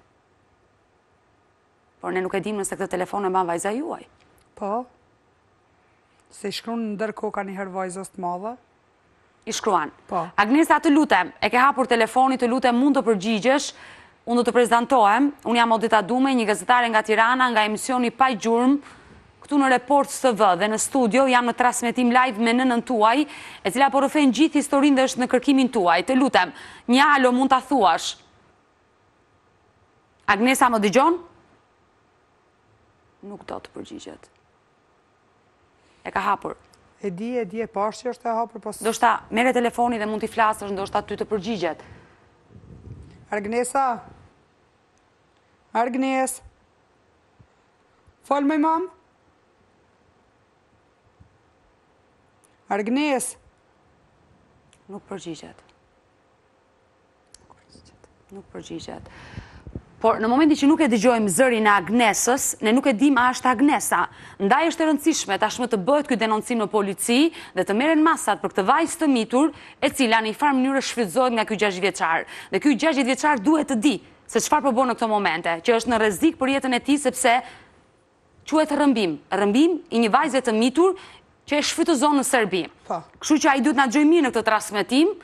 Por ne nuk e dim nëse këtë telefon e mban vajza juaj. Po, se i shkruan ndërkohë ka një herë vajzës të madhe. I shkruan. Po. Agnesa, të lutem, e ke hapur telefonit, të lutem mund të përgjigjesh, unë do të prezantohem, unë jam Odita Dume, një gazetare nga Tirana, nga emisioni Pa Gjurmë, këtu në Report S T V dhe në studio jam në transmetim live me nënën tuaj, e cila po rrëfen gjithë historinë dhe është në kërkimin tuaj. Të lutem, një alo mund ta thuash. Agnesa, më dëgjon? Nuk do të përgjigjet. E ka hapur. E di, e di, e pash që është e hapur, po... Do shta, mere telefoni dhe mund t'i flasësh, do shta ty të përgjigjet. Argnesa? Argnes? Fol me mam? Argnes? Nuk përgjigjet. Nuk përgjigjet. Por në momenti që nuk e dëgjojmë zërin e Agnesës, ne nuk e dim a është Agnesa. Ndaj është e rëndësishme tashmë të bëhet ky denoncim në polici dhe të merren masat për këtë vajzë të mitur, e cila në një farë mënyrë shfrytëzohet nga ky gjashtë vjeçar. Dhe ky gjashtë vjeçar duhet të di se çfarë po bën në këto momente, që është në rrezik për jetën e tij sepse quhet rrëmbim, rrëmbim i një vajze të mitur që e shfrytëzon në Serbi. Po. Kështu që ai duhet na dëgjojë mirë në këtë transmetim.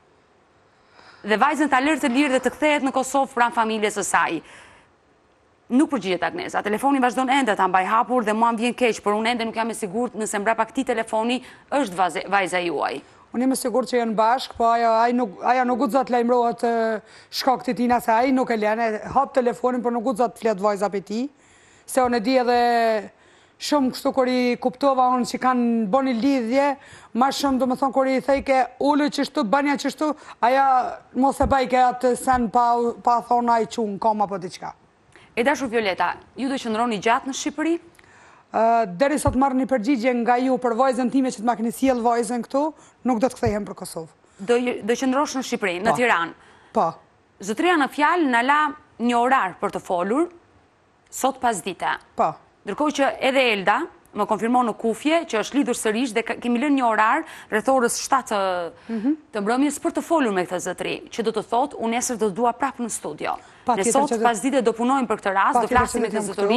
Dhe vajzën të lërë të lirë dhe të kthehet në Kosovë pranë familjes së saj. Nuk përgjigjet Agnesa. Telefoni vazhdon ende ta mbaj hapur dhe mua më vjen keq, por unë ende nuk jam e sigurt nëse mbrapa këtij telefoni është vajza, vajza juaj. Unë jam e sigurt që janë bashkë, po ajo ai nuk ajo nuk guxon të lajmërohet shkakti i tina se ai nuk e lën, hap telefonin, por nuk guxon të flet vajza për ti, se unë e di edhe shumë kështu kur i kuptova unë që kanë bëni lidhje, ma shumë do më thonë kur i thejke ullë qështu, banja qështu, aja mos e bajke atë sen pa, pa thonë a i qunë koma po diqka. E dashur Violeta, ju do qëndroni gjatë në Shqipëri? Uh, deri sot marrë një përgjigje nga ju për vajzën time që të ma keni sjell vajzën këtu, nuk do të kthehem për Kosovë. Do, do qëndrosh në Shqipëri, në Tiranë? Po. Zotëria në fjalë në la një orar për të folur, sot pas dite. Po. Ndërkohë që edhe Elda më konfirmon në kufje që është lidhur sërish dhe kemi lënë një orar rreth orës shtatë të mbrëmjes për të folur me këtë zotëri, që do të thotë unë nesër do të dua prapë në studio. Ne sot pas dite do punojmë për këtë rast, do flasim me këtë zotëri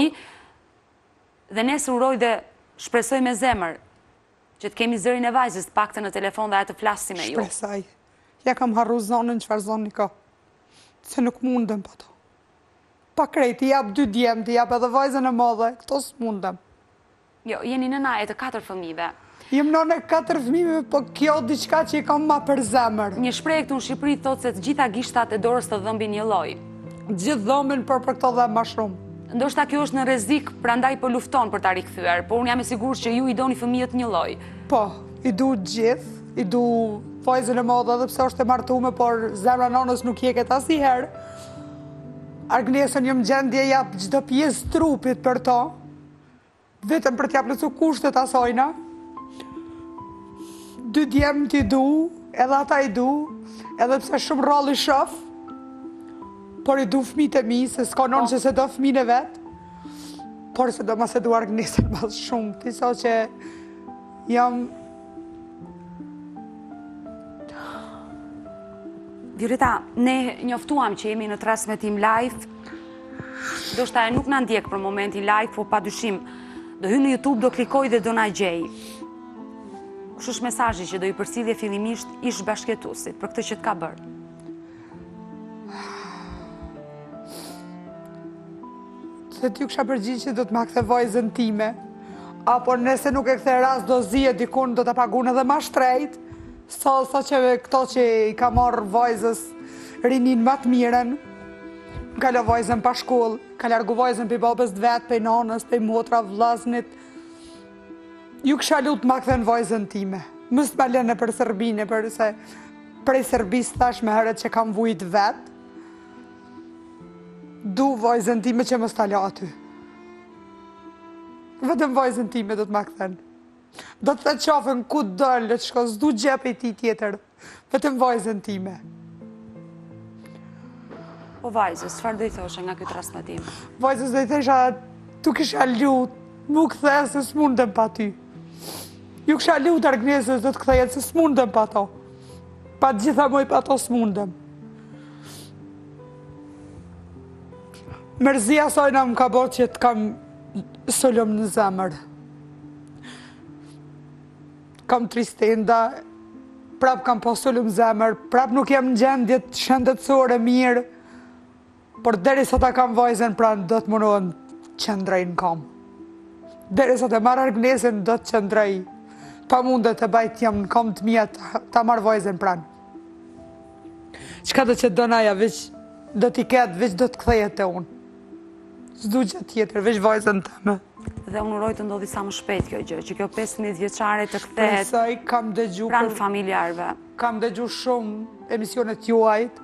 dhe nesër uroj dhe shpresoj me zemër që të kemi zërin e vajzës të paktën në telefon dhe atë të flasim me ju. Shpresoj. Ja kam harru zonën çfarë zoni ka. Se nuk mundem pa to. Pa krejt, i jap dy djemë, i jap edhe vajzën e madhe, këto s'mundem. Jo, jeni nëna e të katër fëmijëve. Jem nëna e katër fëmijëve, po kjo diçka që i kam ma për zemër. Një shprehje këtu në Shqipëri thotë se të gjitha gishtat e dorës të dhëmbin një lloj. Gjithë dhëmbin për për këto dhe ma shumë. Ndoshta kjo është në rrezik, prandaj po lufton për ta rikthyer, por unë jam e sigurt që ju i doni fëmijët një lloj. Po, i du gjithë, i du vajzën e madhe edhe pse është e martuar, por zemra nonës nuk jeket asnjëherë. Argnesën jam gjendje jap çdo pjesë trupit për to, vetëm për t'ja plotësuar kushtet asajna. Dy djemë t'i du, edhe ata i du, edhe pse shumë rralli shof, por i du fëmijët e mi, se s'ka nonë që se do fëmijën e vetë, por se do ma se du Argnesën mas shumë, ti so që jam... Violeta, ne njoftuam që jemi në transmetim live, do shta e nuk në ndjek për momentin live, po pa dyshim, do hy në YouTube, do klikoj dhe do na gjej. Kush është mesazhi që do i përcjellje fillimisht ish bashkëtuesit për këtë që të ka bërë? Se ty kësha përgjigj që do të ma kthe vajzën time, apo nëse nuk e kthe rast do zije dikun do të pagun edhe ma shtrejt, sa so, so që këto që i ka marrë vajzës rinin më të miren, ka lë vajzën pa shkollë, ka largu vajzën për babës të vetë, për nanës, për motra, vllaznit, Ju kësha lutë ma këthen vajzën time. Mësë ma lene për Serbine, për se prej Serbis thash me herët që kam vujt vetë. Du vajzën time që më stala aty. Vetëm vajzën time do të ma këthen. Do të të qafën ku dëllë, të shko s'du gjep e ti tjetër. Vetëm vajzën time. Po vajzës, çfarë do i thoshe nga ky transmetim? Vajzës do i thesha, tu kisha lutë, mu këthe se s'mundem pa ty. Ju kisha lutë Argnesës do të këthejet se s'mundem pa to. Pa gjitha moj pa to s'mundem. Mërzia sajna më ka bërë që të kam solom në zemër. Kam tristenda, prap kam po solom në zemër, prap nuk jam në gjendjet shëndetësore mirë, por deri sa ta kam vajzën pranë, do të mundohem qëndrej në kam. Deri sa të marrë Argnesën, do të qëndrej. Pa mundet të bajt jam në kam të mija ta marrë vajzën pranë. Qka do që donaja, veç do t'i ketë, veç do të kthejet e unë. S'du gjë tjetër, veç vajzën tëme. Dhe unë uroj të ndodhi sa më shpejt kjo gjë, që kjo pesëmbëdhjetë vjeçare të kthehet Presaj, kam dëgju pranë familjarëve. Kam dëgju shumë emisionet juajt,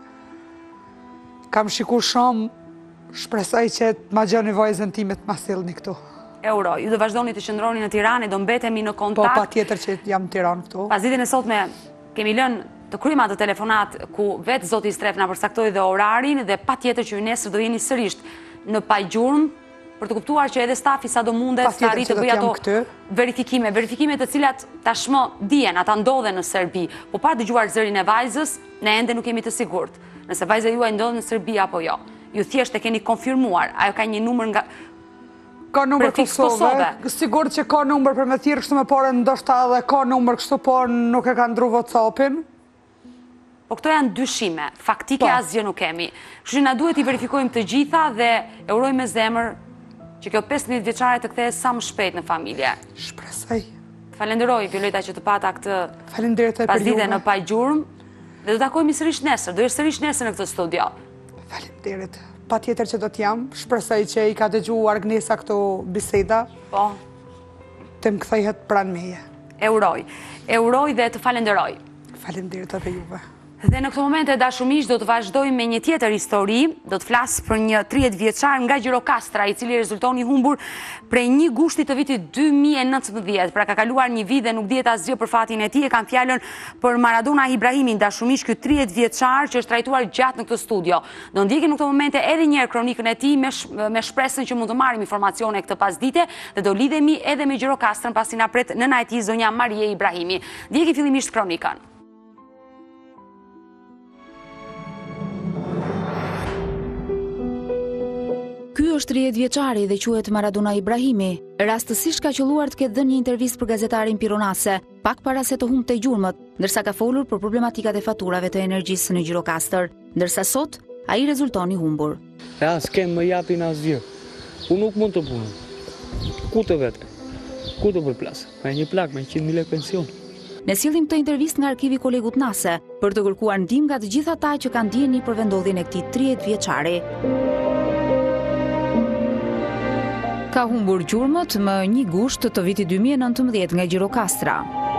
kam shiku shumë, shpresoj që ma gjoni vajzën time të ma sillni këtu. E uroj, ju do vazhdoni të qëndroni në Tiranë, do mbetemi në Po, kontakt. pa tjetër që jam në Tiranë këtu. Pas ditën e sotme kemi lënë të kryma të telefonat ku vetë zoti Stref na përsaktoi dhe orarin dhe pa tjetër që ju nesër do jeni sërish në Pajgjurm për të kuptuar që edhe stafi sa do mundet të arrijë të bëjë ato verifikime, verifikime të cilat tashmë dihen, ata ndodhen në Serbi, po pa dëgjuar zërin e vajzës, ne ende nuk jemi të sigurt nëse vajza juaj ndodhet në Serbi apo jo. Ju thjesht e keni konfirmuar, ajo ka një numër nga Ka numër Kosove, sigur që ka numër për me thirë kështu me pare ndoshta edhe ka numër kështu por nuk e ka ndru WhatsAppin. Po këto janë dyshime, faktike asgjë nuk kemi. Kështu që na duhet i verifikojmë të gjitha dhe e uroj me zemër që kjo pesëmbëdhjetë vjeçare të kthehet sa më shpejt në familje. Shpresoj. Falenderoj Violeta që të pata këtë Faleminderit për pasdite juve. në Pajgjurm dhe do takohemi sërish nesër, do jesh sërish nesër në këtë studio. Faleminderit. Pa tjetër që do t'jam, shpresoj që i ka dëgju Argnesa këto biseda, Po, të më kthehet pranë meje. e uroj. E uroj dhe të falenderoj. Faleminderit edhe juve. Dhe në këtë moment e dashumish do të vazhdoj me një tjetër histori, do të flasë për një tridhjetë vjeçar nga Gjirokastra, i cili rezultoni humbur prej një gushti të vitit dy mijë e nëntëmbëdhjetë, pra ka kaluar një vit dhe nuk dihet asgjë për fatin e tij. E kam fjalën për Maradona Ibrahimin, dashumish ky tridhjetë vjeçar që është trajtuar gjatë në këtë studio. Do ndjekim në këtë momente edhe një herë kronikën e tij me, sh me shpresën që mund të marrim informacione këtë pasdite dhe do lidhemi edhe me Gjirokastrën pasi na pret nëna e tij zonja Marie Ibrahimi. Ndjekim fillimisht kronikën. Ky është tridhjetë vjeçari dhe quhet Maradona Ibrahimi. Rastësisht ka qelluar të ketë dhënë një intervistë për gazetarin Pironase, pak para se të humbte gjurmët, ndërsa ka folur për problematikat e faturave të energjisë në Gjirokastër, ndërsa sot ai rezulton i humbur. Ja, s'kem më japin asgjë. Unë nuk mund të punoj. Ku të vete? Ku të përplas? Me një plak me njëqind mijë lekë pension. Ne sillim këtë intervistë nga arkivi kolegut Nase për të kërkuar ndihmë nga të gjithë ata që kanë ndieni për vendodhjen e këtij tridhjetë vjeçari. Ka humbur gjurmët më një gusht të vitit dy mijë e nëntëmbëdhjetë nga Gjirokastra.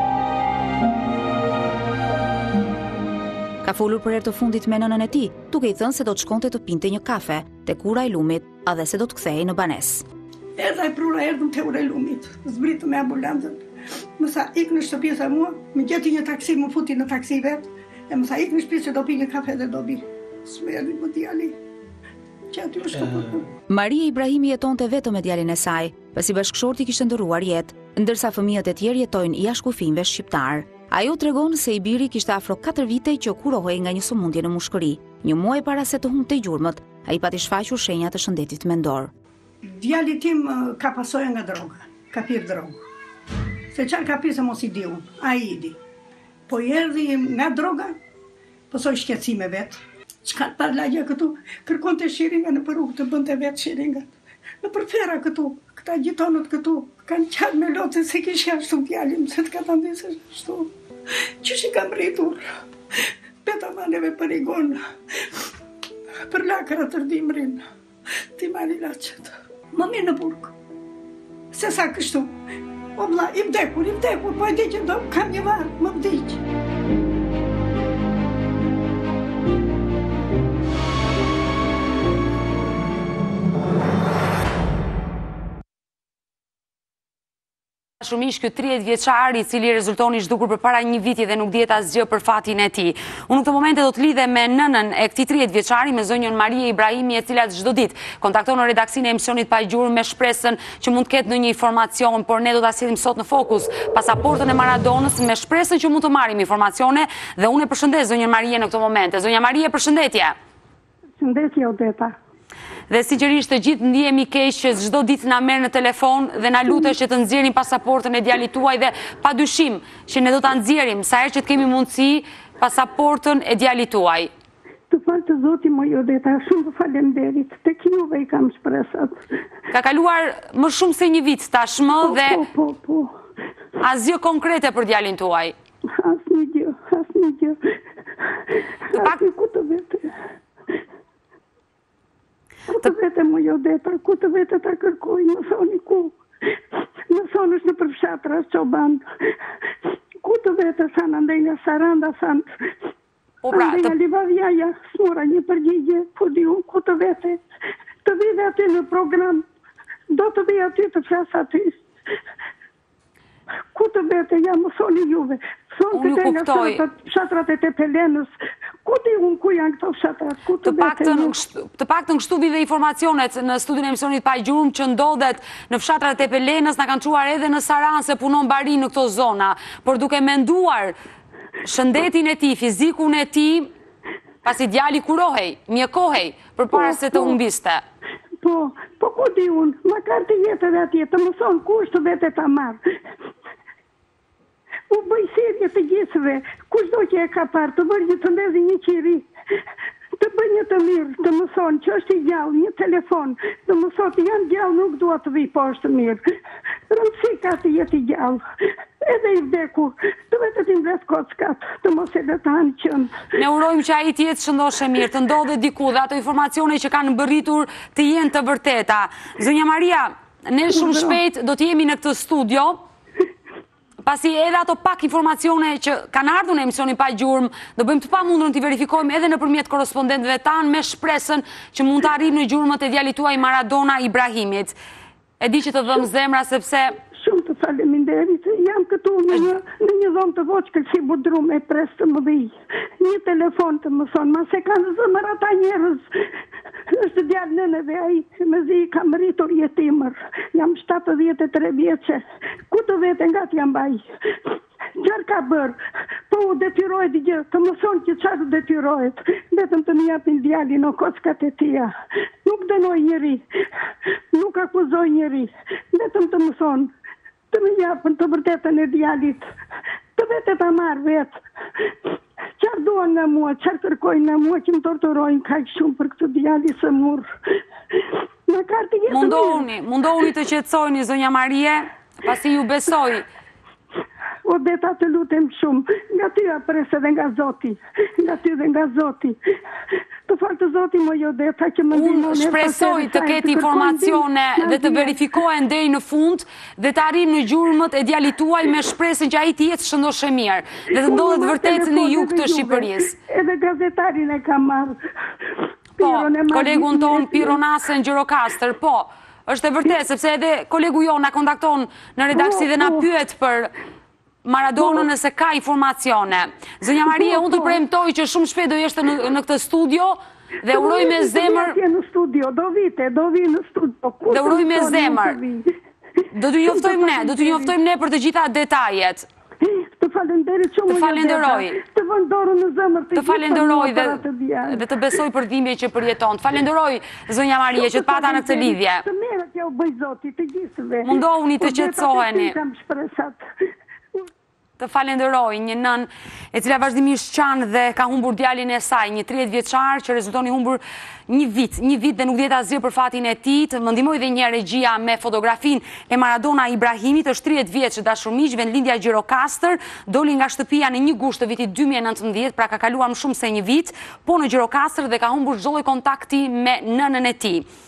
Ka folur për herë të fundit me nënën e tij, duke i thënë se do të shkonte të pinte një kafe tek ura e lumit, a dhe se do të kthehej në banesë. Erdha e prura, erdhëm te ura e lumit. Zbritëm me ambulancën. Më sa ik në shtëpi sa mua, më gjeti një taksi, më futi në taksi vet, e më sa ik në shtëpi se do pi një kafe dhe do bi. S'merri më djali. Që aty është uh... Maria Ibrahimi jetonte vetëm me djalin e saj, pasi bashkëshorti kishte ndërruar jetë, ndërsa fëmijët e tjerë jetojnë jashtë kufijve shqiptar. Ajo tregon se i biri kishte afro katër vite që kurohej nga një sëmundje në mushkëri. Një muaj para se të humbte gjurmët, ai pati shfaqur shenja të shëndetit mendor. Djali tim ka pasojë nga droga, ka pirë drogë. Se çfarë ka pirë se mos i di unë, ai i di. Po i erdhi nga droga, pasoj shqetësime vet. Çka të parlagja këtu, kërkon të shiringa në përrugë të bënte vetë shiringat. Në përfera këtu, këta gjitonët këtu, kanë qarë në lotë se kishja ashtu djalim, se të ka të ndesë ashtu. Qysh i kam rritur, peta maneve për igon, për lakra të rdimrin, ti marri lachet. Më mirë në burg, se sa kështu, O vlla, i vdekur, i vdekur, po e di që do kam një varë, më vdiq. Shumish ky tridhjetë vjeçar i cili rezultoni zhdukur përpara një viti dhe nuk dihet asgjë për fatin e tij. Unë në këtë moment do të lidhem me nënën e këtij tridhjetë vjeçari, me zonjën Marie Ibrahimi, e cila çdo ditë kontakton në redaksinë e emisionit Pa Gjurmë me shpresën që mund të ketë ndonjë informacion, por ne do ta sillim sot në fokus pasaportën e Maradonës me shpresën që mund të marrim informacione dhe unë e përshëndes zonjën Marie në këtë moment. Zonja Marie, përshëndetje. Përshëndetje Odeta. Dhe sinqerisht të gjithë ndihemi keq që çdo ditë na merr në telefon dhe na lutesh që të nxjerrim pasaportën e djalit tuaj dhe padyshim që ne do ta nxjerrim sa herë që të kemi mundësi pasaportën e djalit tuaj. Të falë të Zoti më Odeta, shumë faleminderit. Tek juve i kam shpresat. Ka kaluar më shumë se një vit tashmë dhe Po, po, po. asgjë konkrete për djalin tuaj. Asnjë gjë, asnjë gjë. Asnjë ku të vete. Ku të vete më Odeta, ku të vete ta kërkoj, më thoni ku. Më thoni është në përfshatra Çoban. Ku të vete sa në ndenja Saranda, sa Po pra, ndenja të Livavjaja, smora një përgjigje, ku di unë, ku të vete. Të vive aty në program, do të vi aty të flas aty. Ku të vete, ja më thoni juve. Thonë Unë të kuptoj. nga fshatrat e Tepelenës, ku di unë ku janë këto fshatrat, ku të Të vete. paktën ju? kështu- të paktën kështu vi dhe informacionet në studion e emisionit Pa Gjurmë që ndodhet në fshatrat e Tepelenës, na kanë çuar edhe në Saran se punon bari në këto zona, por duke menduar shëndetin e tij, fizikun e tij, pasi djali kurohej, mjekohej përpara Po, se të po. humbiste. Po, po ku di unë, ma kartë të jetë edhe atje, të më thonë ku është të vete ta marë. U bëj sirje të gjithëve, kushdo që e ka parë, të bërë një të ndezi një qiri, të bëj një të mirë, të më thonë që është i gjallë, një telefon, të më thotë janë gjallë, nuk dua të vi po është mirë. Rëndësi ka të jetë i gjallë, edhe i vdekur, të vete të mbret kockat, të mos e dhe të hanë qëndë. Ne urojmë që ai të jetë shëndoshe mirë, të ndodhe diku dhe ato informacione që kanë mbërritur të jenë të vërteta. Zonja Maria, ne shumë shpejt do të jemi në këtë studio, pasi edhe ato pak informacione që kanë ardhur në emisionin Pa Gjurmë, do bëjmë të pamundur t'i verifikojmë edhe nëpërmjet korrespondentëve tanë me shpresën që mund të arrijmë në gjurmët e djalit tuaj Maradona Ibrahimit. E di që të dhëm zemra sepse Shumë të faleminderit, jam këtu në një, në një dhomë të voçkël si budru me pres të më dhij. Një telefon të më thonë, ma se kanë zëmër ata njerëz. është djalë nëneve ai, me zi kam rritur jetimër. Jam shtatëdhjetë e tre vjeçe. Ku të vete nga t'jam baj? Qarë ka bërë? Po u detyrohet gjë, të më thonë që qarë detyrohet. Vetëm të më japin djali në kockat e tia. Nuk dënoj njëri, nuk akuzoj njëri. Vetëm të më thonë, të më japën të vërtetën e djalit. Të vete ta marrë vetë. Qarë duan nga mua, qarë kërkojnë nga mua që më torturojnë kaq shumë për këtë djali së murë. Në kartë jetë mundohuni, mundohuni të qetësojni zonja Marie, pasi ju besoj. O deta të lutem shumë, nga ty a presë dhe nga Zoti, nga ty dhe nga Zoti. Të falë të Zoti më jo deta që më ndihmon. Unë shpresoj të ketë informacione dhe të verifikohen deri në fund dhe të arrijmë në gjurmët e djalit tuaj me shpresën që ai të jetë shëndoshë mirë dhe të ndodhet vërtet në jug të Shqipërisë. Edhe gazetarin e kam marrë. Po, kolegun ton Pironasën Gjirokastër, po, është e vërtet, sepse edhe kolegu jo na kontakton në redaksi dhe na pyet për Maradonën nëse ka informacione. Zonja Marie, unë të premtoj që shumë shpejt do jeshte në, në këtë studio dhe uroj me zemër. Në studio, do vite, do vi në studio. Dhe uroj me zemër. Do t'ju njoftojmë ne, do t'ju njoftojmë ne për të gjitha detajet. Të falenderit shumë. Të falenderoj. Të vënë dorën në zemër të Të falenderoj dhe, dhe të besoj për dhimbje që përjeton. Të falenderoj zonja Marie që të pata në këtë lidhje. Të merret ja u bëj Zoti të gjithëve. Mundohuni të qetësoheni. Kam shpresat. Të falenderoj një nën e cila vazhdimisht qanë dhe ka humbur djalin e saj, një tridhjetë vjeçar që rezultoni humbur një vit, një vit dhe nuk dihet asgjë për fatin e tij. Më ndihmoi dhe një regjia me fotografinë e Maradona Ibrahimit, është tridhjetë vjeç dashur miq, vendlindja Gjirokastër, doli nga shtëpia në një gusht të vitit dy mijë e nëntëmbëdhjetë, pra ka kaluar më shumë se një vit, po në Gjirokastër dhe ka humbur çdo lloj kontakti me nënën e tij.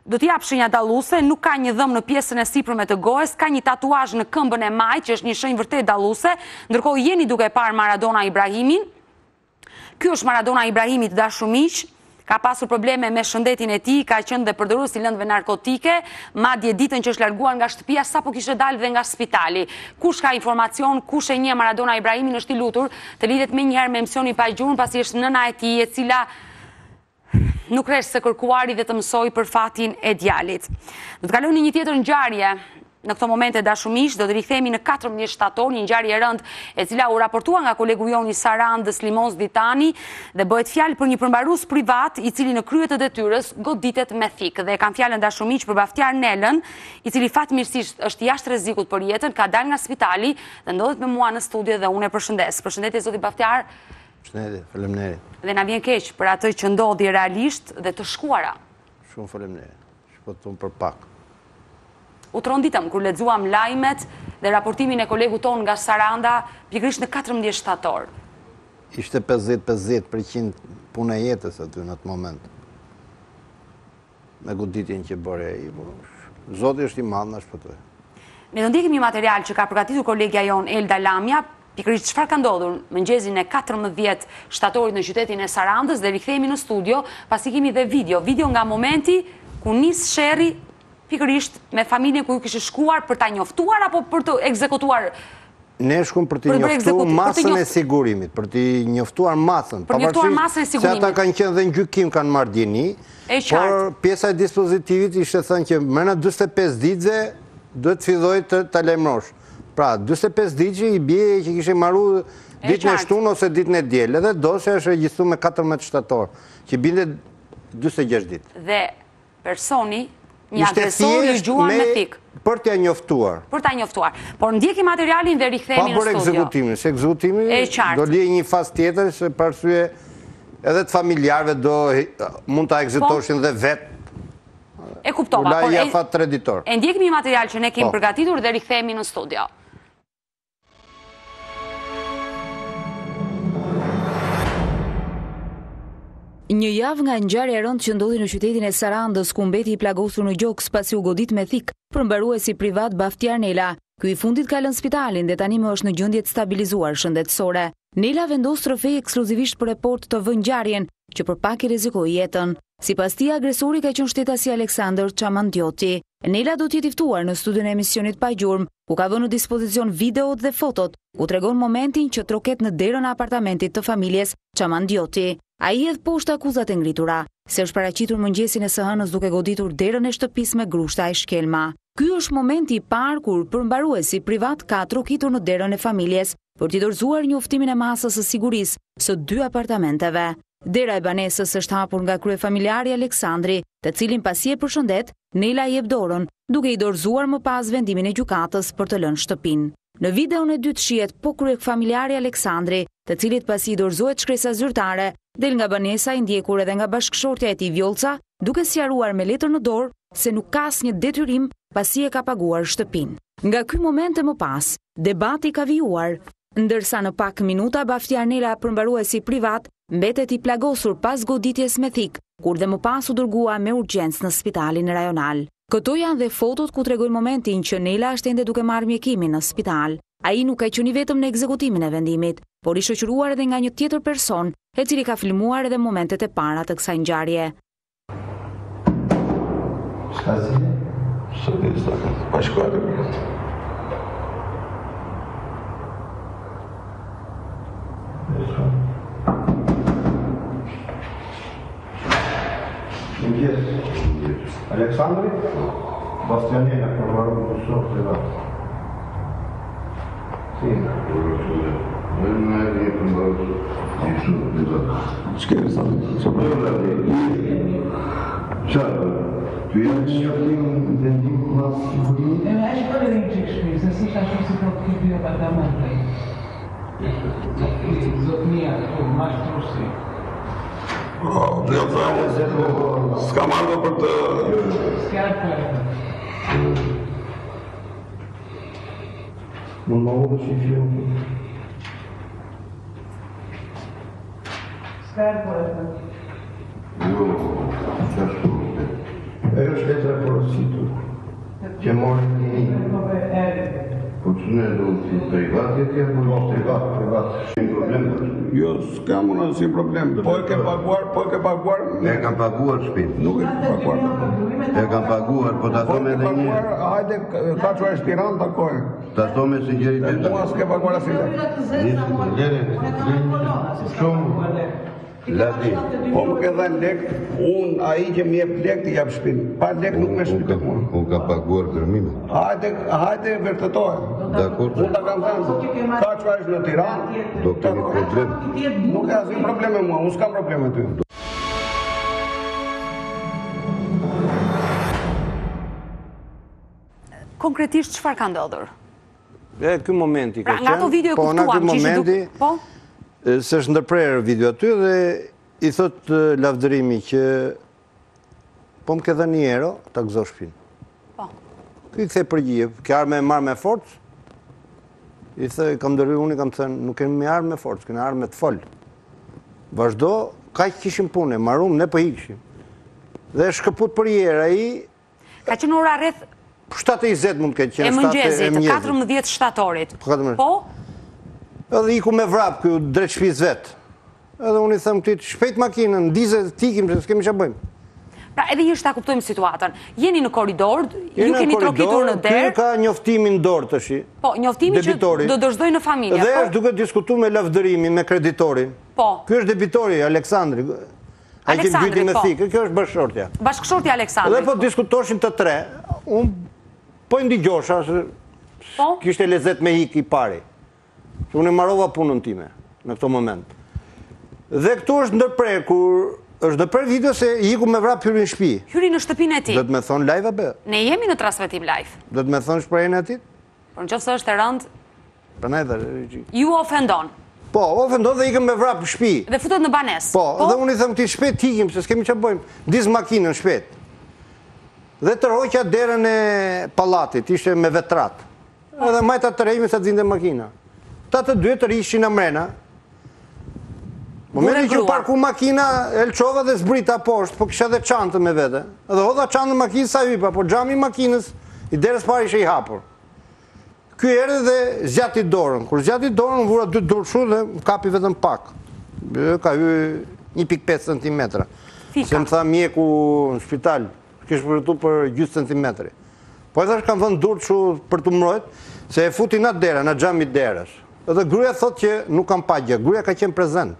do t'i jap shenja dalluese, nuk ka një dhëm në pjesën e sipërme të gojës, ka një tatuazh në këmbën e majt, që është një shenjë vërtet dalluese, ndërkohë jeni duke parë Maradona Ibrahimin. Ky është Maradona Ibrahimi, të dashur miq, ka pasur probleme me shëndetin e tij, ka qenë dhe përdorus i lëndëve narkotike, madje ditën që është larguar nga shtëpia sapo kishte dalë dhe nga spitali. Kush ka informacion, kush e njeh Maradona Ibrahimin, është i lutur të lidhet menjëherë me emisionin Pa Gjurmë, pasi është nëna e tij, e cila nuk rresht se kërkuari dhe të mësoj për fatin e djalit. Do të kaloj në një tjetër ngjarje. Në këto momente, dashur miq, do të rikthehemi në katërmbëdhjetë shtator, një ngjarje e rëndë e cila u raportua nga kolegu jon i Sarandës, Limos Ditani, dhe bëhet fjalë për një përmbarues privat i cili në krye të detyrës goditet me thik. Dhe kam fjalën, dashur miq, për Baftiar Nelën, i cili fatmirësisht është jashtë rrezikut për jetën, ka dalë nga spitali dhe ndodhet me mua në studio dhe unë e përshëndes. Përshëndetje zoti Baftiar. Përshëndetje, faleminderit. Dhe na vjen keq për atë që ndodhi realisht dhe të shkuara. Shumë faleminderit. Shpëtum për pak. U tronditëm kur lexuam lajmet dhe raportimin e kolegut ton nga Saranda, pikërisht në katërmbëdhjetë shtator. Ishte pesëdhjetë pesëdhjetë përqind puna e jetës aty në atë moment. Me goditjen që bëre ai. Zoti është i madh, na shpëtoi. Ne do ndjekim një material që ka përgatitur kolegja jon Elda Lamja, pikërisht çfarë ka ndodhur mëngjesin e katërmbëdhjetë shtatorit në qytetin e Sarandës, dhe rikthehemi në studio, pasi kemi dhe video, video nga momenti ku nis sherri pikërisht me familjen ku ju kishte shkuar për ta njoftuar apo për të ekzekutuar. Ne shkum për të njoftuar masën e sigurimit, për të njoftuar masën. Për njoftuar masën e sigurimit. Se ata kanë qenë dhe në gjykim, kanë marrë djeni, por pjesa e dispozitivit ishte thënë që mëna njëzet e pesë ditë duhet të filloj të ta lajmërosh. Pra, njëzet e pesë ditë i bie që kishe marru ditën e shtunë ose ditën e diel, edhe dosja është regjistruar me katërmbëdhjetë shtator, që binde njëzet e gjashtë ditë. Dhe personi një agresor i gjuan me thik. Për t'ja njoftuar. Për t'ja njoftuar. Por ndjeki materialin dhe rikthehemi në studio. Pa për ekzekutimin, se ekzekutimi do lije një faz tjetër, se për arsye edhe të familjarëve do mund ta ekzekutoshin dhe vetë. E kuptova. La i afat kreditor. E ndjekimi material që ne kemi përgatitur dhe rikthehemi në studio. Një javë nga ngjarja e rëndë që ndodhi në qytetin e Sarandës, ku mbeti i plagosur në gjoks pasi u godit me thik përmbaruesi privat Baftiar Nela. Ky i fundit ka lënë spitalin dhe tani më është në gjendje të stabilizuar shëndetësore. Nela vendos trofej ekskluzivisht për report të vënë ngjarjen, që për pak i rrezikoi jetën. Sipas tij, agresori ka qenë shtetasi Aleksandr Çamandioti. Nela do të jetë i ftuar në studion e emisionit Pa Gjurmë, ku ka vënë në dispozicion videot dhe fotot, ku tregon momentin që troket në derën e apartamentit të familjes Çamandioti. Ai hedh poshtë akuzat e ngritura, se është paraqitur mëngjesin e së hënës duke goditur derën e shtëpisë me grushta e shkelma. Ky është momenti i parë kur përmbaruesi privat ka trokitur në derën e familjes për t'i dorëzuar njoftimin e masës së sigurisë së dy apartamenteve. Dera e banesës është hapur nga kryefamiljari Aleksandri, të cilin pasi e përshëndet, Nela i jep dorën, duke i dorëzuar më pas vendimin e gjykatës për të lënë shtëpinë. Në videon e dytë shihet po kryefamiljari Aleksandri, të cilit pasi i dorëzohet shkresa zyrtare, del nga banesa i ndjekur edhe nga bashkëshortja e tij Vjollca, duke sqaruar me letër në dorë se nuk ka asnjë detyrim pasi e ka paguar shtëpinë. Nga ky moment e më pas, debati ka vijuar, ndërsa në pak minuta Baftiar Nela, përmbaruesi privat, mbetet i plagosur pas goditjes me thik, kur dhe më pas u dërgua me urgjencë në spitalin rajonal. Këto janë dhe fotot ku tregojnë momentin që Nela është ende duke marrë mjekimin në spital. Ai nuk ka qenë vetëm në ekzekutimin e vendimit, por i shoqëruar edhe nga një tjetër person, e cili ka filmuar edhe momentet e para të kësaj ngjarje. Сказали, что ты столько пошкварил. Александр, Бафтиар Нела, проворот, все, приват. Sim. Scherzo, sopra Ciao, tu hai il primo vendito la sicurezza? Eu acho que eu nem tinha escrito, assim já fosse para o que viu apartamento aí. Zotnia, mais trouxe. Oh, Deus é se camada por te. Se quer para. Non modo ci filmi. Se quer para. Io certo E është letra porositur, që mori një po që ne do të privat, jetë jetë më privat, privat, shumë problem. Jo, s'kam unë asnjë problem. Po e ke paguar, po e ke paguar. E kam paguar shtëpinë. Nuk e ke paguar. E kam paguar, po ta thome edhe një. Po e ke paguar, hajde, ka që është Tiranë, takoj. Ta thome sinqeritet. Mua s'ke paguar asnjë. Nisë, lere, shumë. Lati. Po më ke dhënë lek, unë a i që më jep lek të jap shtëpinë. Pa lek nuk më shpytet mua. Unë ka paguar kërmime. Hajde, hajde vërtetohet. Dakor. Unë ta kam thënë, ka që është në Tiranë. Do kemi problem. Nuk ka asnjë problem me mua, unë s'kam problem me ty. Konkretisht çfarë ka ndodhur? E ky momenti ka qenë. Pra nga ato video e kuptuam që ishte duke, po? Se është ndërprerë video aty dhe i thot lavdërimi që po më ke dhe një ero, ta gëzo shpinë. Po. Ky i kthe përgjigje, ke arme e marrë me forcë? I the, kam ndërry unë i kam thënë, nuk kemi me arme me forcë, kemi arme të folë. Vazhdo, ka që kishim punë, marum, ne për hikshim. Dhe shkëput për jera i... Ka që në ora rreth... shtatë e njëzet mund këtë qenë, e mëngjesit, katërmbëdhjetë shtatorit. Po? Edhe iku me vrap, kjo drejt shpiz vetë. Edhe unë i thëmë këtit, shpejt makinën, ndize, tikim, se s'kemi që bëjmë. Pra edhe jeshtë ta kuptojmë situatën. Jeni në koridor, ju keni trokitur në derë. Kjo ka njoftimin dorë të shi. Po, njoftimin që do dërzdoj në familja. Dhe është duke diskutu me lavdërimin, me kreditorin. Po. Kjo është debitori, Aleksandri. Aleksandri, po. Kjo është bashkëshortja. Bashkëshortja Aleksandri. Dhe po diskutoshin të tre, unë po indigjosha, kishte lezet me hik i pari. Unë e marova punën time në këto moment. Dhe këtu është ndërprer, kur është ndërprer video se i iku me vrap hyri në shtëpi. Hyri në shtëpinë e tij. Do të më thonë live apo? Ne jemi në transmetim live. Do të më thonë shprehjen e tij? Por nëse është e rënd, prandaj dhe ju ofendon. Po, ofendon dhe ikëm me vrap në shtëpi. Dhe futet në banesë. Po, dhe unë i them ti shpejt ikim se s'kemi çfarë bëjmë. Ndiz makinën shpejt. Dhe tërhoqja derën e pallatit, ishte me vetrat. Edhe majta tërheqmi sa zinte makina. Ta të dy të rishin në mrena. Momentin që u parku makina, elqova dhe zbrita poshtë, po kisha dhe çantën me vete. Edhe hodha çantën makinës sa hypa, po xhami i makinës i derës parë ishte i hapur. Ky erdhi dhe zgjati dorën. Kur zgjati dorën, vura dy dorëshu dhe kapi vetëm pak. Ka hyrë një pikë pesë centimetra. Se më tha mjeku në spital, kishë përëtu për gjysmë centimetri. Po e thash kam thënë dorëshu për të mbrojt, se e futi në dera, në xhami derës. Edhe gruaja thot që nuk kam pagje, gruaja ka qenë prezent.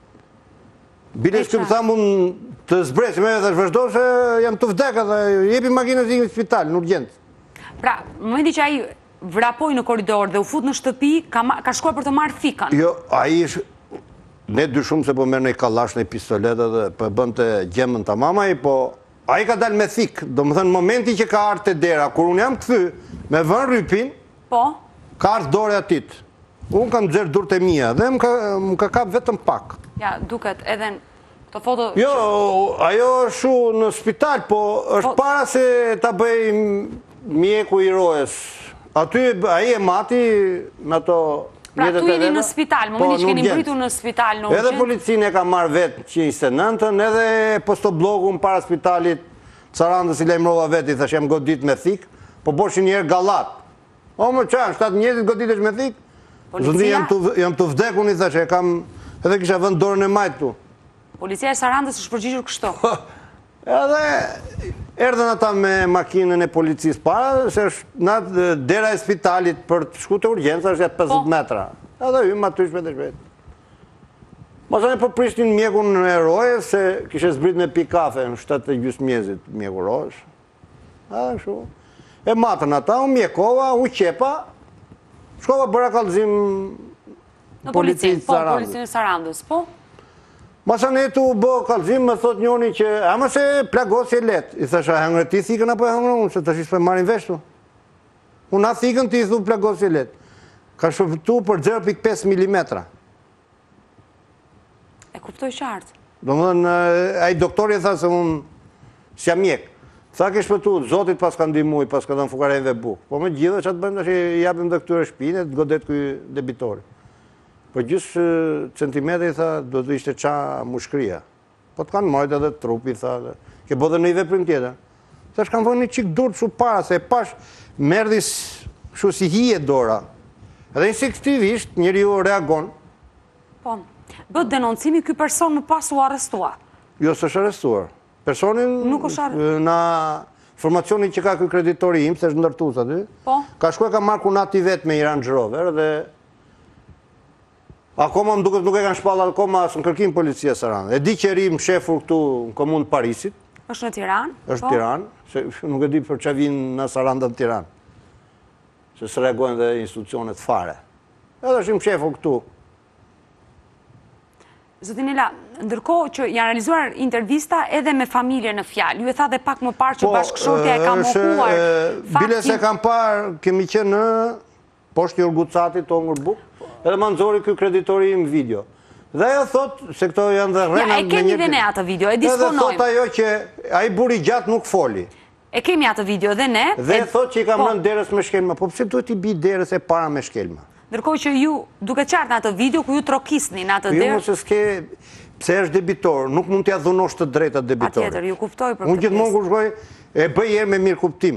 Bile shkëm tha mund të zbresim, e dhe vazhdo se jam të vdeka dhe jepi makinës i në spital, në urgjencë. Pra, në momenti që ai vrapoj në koridor dhe u fut në shtëpi, ka shkuar për të marrë thikën. Jo, ai ish, ne dy shumë se po merë në i kalash në i pistoletë dhe po bën të gjemën të mamaj, po ai ka dalë me thikë, do më thënë momenti që ka artë të dera, kur unë jam këthy, me vën rrypin, ka artë dore atit. Unë kam gjërë durët e mija dhe më ka kap vetëm pak. Ja, duket edhe të foto... Jo, ajo është shu në spital, po është para se ta bëj mjeku i rojes. Aty aji e mati në to... Pra tu jeni në spital, më mëni që keni mbritu në spital në urgjent. Edhe policinë e ka marrë vetë që njëzet e nëntën, edhe postoblogun para spitalit Sarandës i lejmrova vetë, i thash jam godit me thikë, po boshin njerë galat. O më qanë, shtatë njëzit godit është me thikë? Zëndi jam të vdekun i thashe, kam edhe kisha vënd dorën e majtë tu. Policia e Sarandës është përgjigjur kështu? Edhe erdhen ata me makinën e policisë para, se është në dera e spitalit për të shku të urgjenca është jetë pesëdhjetë metra. Edhe hymë aty shpet e shpet. Masane për prishtin mjekun në eroje, se kishe zbrit me pi kafe në shtetë të gjysë mjezit mjeku rojsh. E matën ata, u mjekova, u qepa, shkova bëra kalëzim në policinë, po, policinë Sarandës, po? Masan e tu bë kalëzim, më thot njoni që, ama se plagos e let. I thasha, hangre ti thikën apo e hangre unë, se të shishë për marin veshtu. Unë a thikën ti thu plagos e let. Ka shëftu për zero pikë pesë milimetra. E kuptoj qartë. Do më dhënë, a i doktori e tha se unë si jam mjek. Tha ke shpëtu, zotit pas ka ndimuj, pas ka dhënë fukarenve bukë. Po me gjithë, që atë bëjmë që i japim dhe këtyre shpine, të godet këj debitori. Po gjysë centimetri, tha, do të ishte qa mushkria. Po të kanë mojtë edhe trupi, tha, ke bo dhe në i veprim tjetër. Thash kam vënë një qik durë shu para, se e pash merdi shu si hije dora. Edhe instinktivisht njëri ju reagon. Po, bët denoncimi ky person më pas u arrestua? Jo, së është arrestuar. Personin na informacioni që ka ky kreditori im, se është ndërtues aty, ka shkuar ka marrë kunati vet me Iran Rover dhe akoma më duket nuk e kanë shpallur akoma as në kërkim policia Sarandë. E di që ri më shefur këtu në komunë Parisit. Është në Tiranë? Është në Tiranë, se nuk e di për çfarë vinë në Sarandë në Tiranë. Se së reagojnë dhe institucionet fare. Edhe është më shefur këtu. Zotinila, ndërkohë që janë realizuar intervista edhe me familje në fjalë, ju e tha dhe pak më parë që bashkëshortja e ka mohuar. Bile se kam parë, kemi qenë në poshtë Jurgucatit të Ongur Buk, edhe ma nëzori kjo kreditori im video. Dhe ajo thot, se këto janë dhe rena... Ja, e kemi dhe ne atë video, e disponojmë. Edhe thot ajo që a i buri gjatë nuk foli. E kemi atë video dhe ne... Dhe thot që i kam rënë derës me shkelma, po pëse duhet i bi derës e para me shkelma? Ndërkohë që ju, duke qartë në atë video, ku ju trokisni në atë derë... Ju mëse s'ke, pse është debitor, nuk mund t'ja dhunosh të drejta debitorë. A tjetër, ju kuptoj për këtë unë gjithmonë kur shkoj, e bëj herë me mirë kuptim.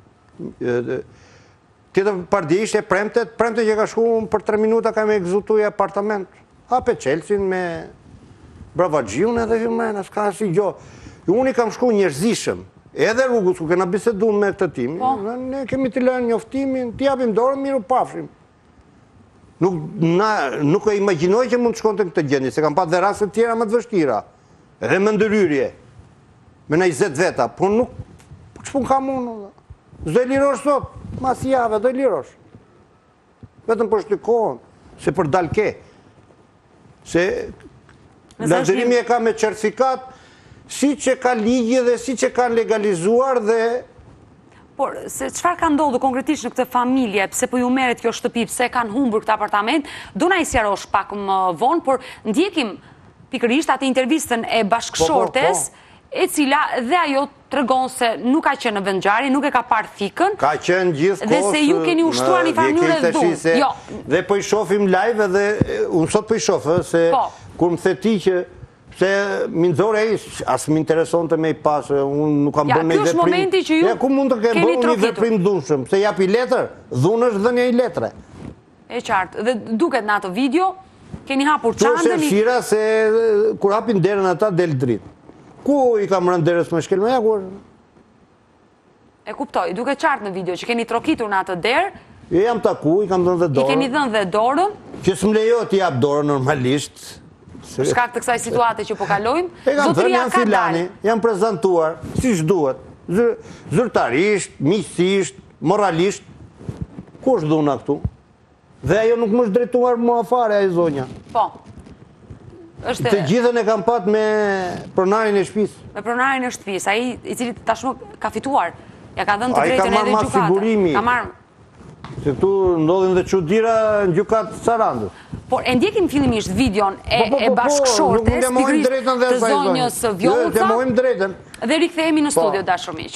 Tjetër pardje ishte premtet, premtet që ka shku për tre minuta ka me egzutuj apartament. Hape Qelsin me Bravagjun edhe Vimena, s'ka si gjo. Unë i kam shku njërzishëm, edhe rrugës ku kena bisedu me këtë tim, ne kemi të lënë njoftimin, t'i japim dorë, miru pafshim. Nuk e imaginoj që mund të shkonte këtë gjendje, se kam pat dhe rastet tjera më të vështira, edhe më ndëryrje, me në njëzet veta, po nuk, që pun kam unë, zdo e lirosh sot, mas jave, do e lirosh. Vetëm për shtykohën, se për dalke, se landërimi e ka me certifikat, si që ka ligje dhe si që ka legalizuar dhe... Por, se qëfar ka ndodhë konkretisht në këtë familje, pse po ju meret kjo shtëpi, pse kanë humbur këtë apartament, do na i sjarosh pak më vonë, por ndjekim pikërisht atë intervistën e bashkëshortes, e cila dhe ajo të regon se nuk ka qenë në vendngjarje, nuk e ka parë thikën, ka qenë gjithë dhe se ju keni ushtuar një farmjure dhunë. Dhe po i shofim live dhe unë sot po i shofë, se kur më theti që se minëzore e asë më intereson të me i pasë, unë nuk kam bërë me i veprim. Ja, kjo është momenti që ju keni trokitur. Ku mund të kemë bërë një veprim dhunëshëm, se japi letër, dhunësh dhe një i letre. E qartë, dhe duket në ato video, keni hapur qandën... Që është shira se kur hapin derën ata del dritë. Ku i kam rënë derës me shkelme, ja ku është? E kuptoj, duket qartë në video që keni trokitur në ato derë... E jam taku, i kam dhënë dhe dorën. I keni dhënë dhe dorën... Që s'm lejo t'i jap dorën normalisht... Shkak të kësaj situate që po kalojmë, e kam thënë janë filani, janë prezentuar, si shduhet, zyrtarisht, miqësisht, moralisht, ku është dhuna këtu? Dhe ajo nuk më është drejtuar mua fare, ajo zonja. Po. Të gjithën e kam pat me pronarin e shtëpis. Me pronarin e shtëpis, ai i cili tashmë ka fituar, ja ka dhënë të drejtën edhe gjykata. Ai ka marrë ma sigurimi. Ka marrë. Se këtu ndodhin dhe çuditëra në gjykatë Sarandës. Por e ndjekim fillimisht videon e bashkëshortes, pikërisht të zonjës Vjollca, dhe rikthehemi në studio, dashur miq.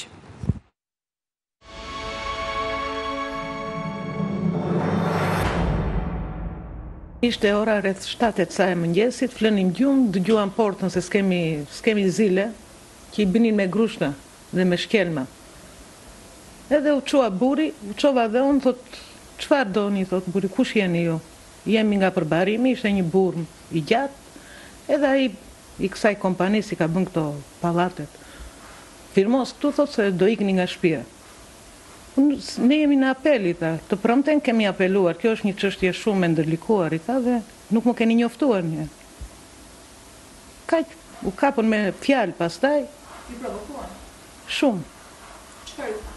Ishte ora rreth shtatë ca e mëngjesit, flënim gjumë, dëgjuam portën se s'kemi zile, që i binin me grushta dhe me shkelma. Edhe u qua buri, u qova dhe unë, thot, qëfar do një, thot, buri, kush jeni ju? Jemi nga përbarimi, ishte një burm i gjatë, edhe i, i kësaj kompani si ka bën këto palatet. Firmos këtu, thot, se do ikni nga shtëpia. Ne jemi në apel, i tha, të premten kemi apeluar, kjo është një çështje shumë e ndërlikuar, i tha, dhe nuk më keni njoftuar një. Kaq, u kapën me fjalë pastaj. I provokuan? Shumë. Çfarë u tha?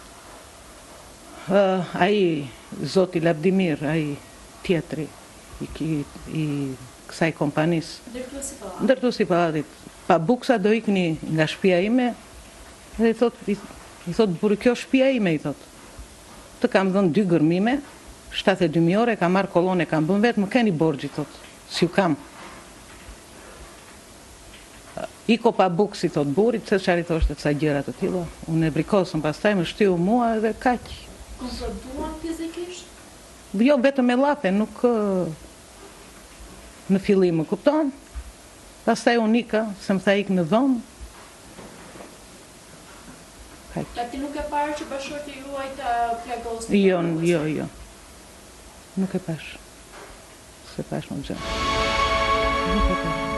Uh, ai zoti Labdimir, ai tjetri i, i, i kësaj kompanisë. Ndërtuesi pallatit. Ndërtuesi pallatit. Pa buksa do ikni nga shtëpia ime, dhe i thot, i, i thot burë, kjo shtëpia ime, i thot. Të kam dhënë dy gërmime, shtatëdhjetë e dy mijë orë, kam marrë kolonë, kam bën vetë, më keni borxhi, thot. Si u kam. Iko pa buksi, thot burit, se çfarë i thoshte ca gjëra të tilla. Unë e brikosëm, pastaj më shtiu mua edhe kaq. Kontraduan fizikisht? Jo, vetëm me llafe, nuk në fillim, më kupton? Pastaj unë ika, se më tha ik në dhomë. Kaq. Ti nuk e parë që bashkëshorti juaj të plagos? Jo, jo, jo. Nuk e pash. Se pash më gjë. Nuk e pash.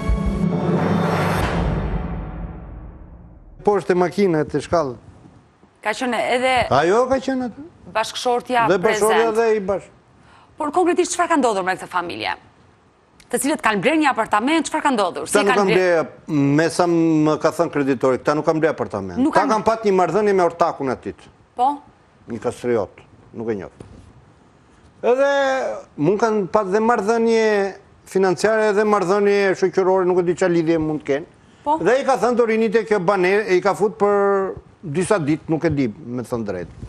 Po është e makina të shkallë. Ka qënë edhe... Ajo ka qënë atë. Bashkëshortja prezent. Dhe bashkëshortja dhe i bashkë. Por konkretisht çfarë ka ndodhur me këtë familje? Të cilët kanë blerë një apartament, çfarë ka ndodhur? Këta nuk kanë blerë, me sa më ka thënë kreditori, këta nuk kanë blerë apartament. Këta kanë pat një marrëdhënie me ortakun e tij. Po? Një kastriot, nuk e njoh. Edhe mund kanë pat dhe marrëdhënie financiare dhe marrëdhënie shoqërore, nuk e di çfarë lidhje mund të kenë. Po? Dhe i ka thënë Torinit e kjo banesë, i ka fut për disa ditë, nuk e di, me thënë drejtë.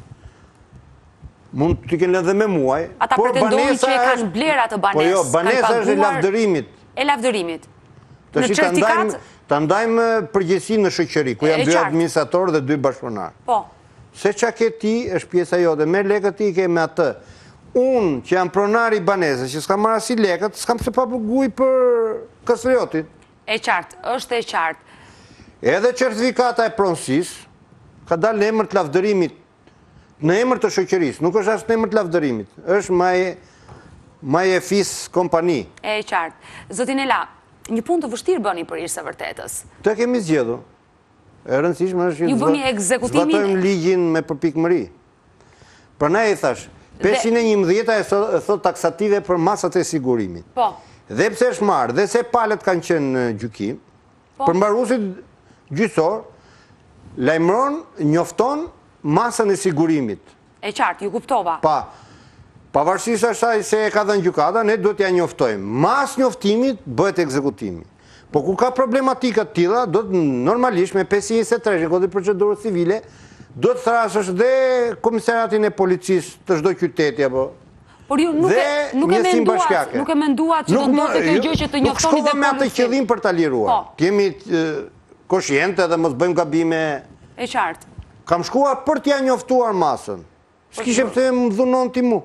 Mund të kenë edhe me muaj. Ata pretendojnë që e kanë blerë atë banesë. Po jo, banesa është e lavdërimit. E lavdërimit. Në certifikat... Ta ndajmë përgjegjësinë në shoqëri, ku janë dy administratorë dhe dy bashkëpunëtar. Po. Se çka ke ti është pjesa jote, merr lekët ti ke me atë. Unë që jam pronar i banesës, që s'kam marrë si lekët, s'kam se pa paguaj për kastriotin. E qartë, është e qartë. Edhe certifikata e pronësisë ka dalë në emër të lavdërimit, në emër të shoqërisë, nuk është as në emër të lavdërimit, është maj e fis kompani. E qartë. Zotinela, një punë të vështirë bëni për irë së vërtetës. Të kemi zgjedhur. E rëndësishme është ju bëni ekzekutimin... zbatojmë ligjin me përpikmëri. Prandaj i thash, pesëqind e njëmbëdhjetë e thot taksative për masat e sigurimit. Po. Dhe pse është marrë, dhe se palët kanë qenë në gjykim, për mbaruesit gjyqësor, lajmëron, njofton masën e sigurimit. E qartë, ju kuptova. Pa, pavarësisht asaj se e ka dhënë gjykata, ne duhet t'ja njoftojmë. Mas njoftimit bëhet ekzekutimi. Po kur ka problematika të tilla, do të normalisht me pesëqind e njëzet e tre kodit procedurës civile, do të thrasësh dhe komisariatin e policisë të çdo qyteti apo. Por ju nuk e nuk e menduat, nuk e menduat që do ndodhte kjo gjë që të njoftoni dhe me atë qëllim për ta liruar. Jemi koshjente dhe mos bëjmë gabime. E qartë. Kam shkuar për t'ja njoftuar masën. S'kishe pse më dhunon ti mu.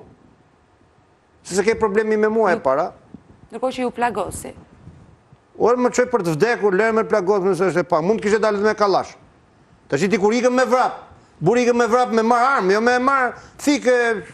Se se ke problemi me mua e para. Ndërkohë që ju plagosi. Orë më çoj për të vdekur, lërë me plagos nëse është e pa. Mund të kishe dalë me kallash. Tash ti kur ikëm me vrap, bur ikëm me vrap me marr armë, jo me marr fikë.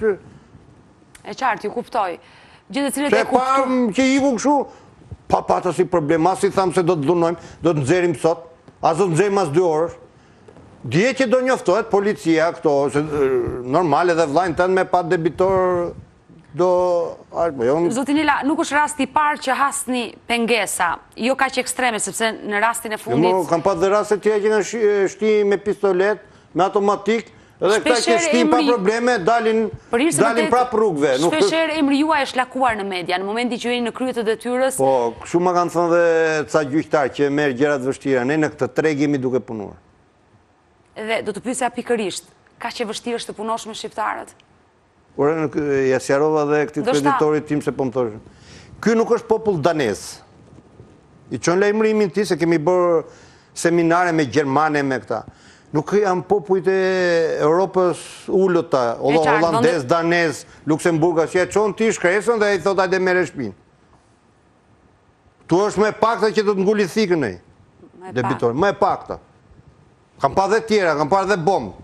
E qartë, ju kuptoj. Gjithë të cilët e kuptoj. Se pa që iku kështu, pa pata si problem, as i thamë se do të dhunojmë, do të nxerim sot, as do të nxerim as dy orësh. Dje që do njoftohet policia këto, normal edhe vllajnë tënë me pa debitor do... Zotinila, nuk është rasti parë që hasni pengesa, jo ka që ekstreme, sepse në rastin e fundit... Jo, kam pat dhe rastet tjera që nga shti me pistolet, me automatik, edhe këta që shtim pa probleme, dalin prapë rrugve. Shpesher emri juaj është lakuar në media, në momenti që jeni në kryet të detyrës... Po, kështu ma kanë thënë dhe ca gjyqtar që merë gjerat vështira, ne në këtë treg jemi duke punuar. Dhe do të pyesja pikërisht, ka që vështirë është të punosh me shqiptarët? Ure, ja sjarova dhe këtit kreditorit tim se po më thoshë. Ky nuk është popull danez. I qonë lajmërimin ti se kemi bërë seminare me Gjermane me këta. Nuk janë popujt e Europës ullëta, holandez, danez, Luksemburga, që e qonë ti shkresën dhe i thot ajde mere shpinë. Tu është me pakta që do të ngulli thikën e debitor, me pakta. Kam pa dhe tjera, kam pa dhe bombë.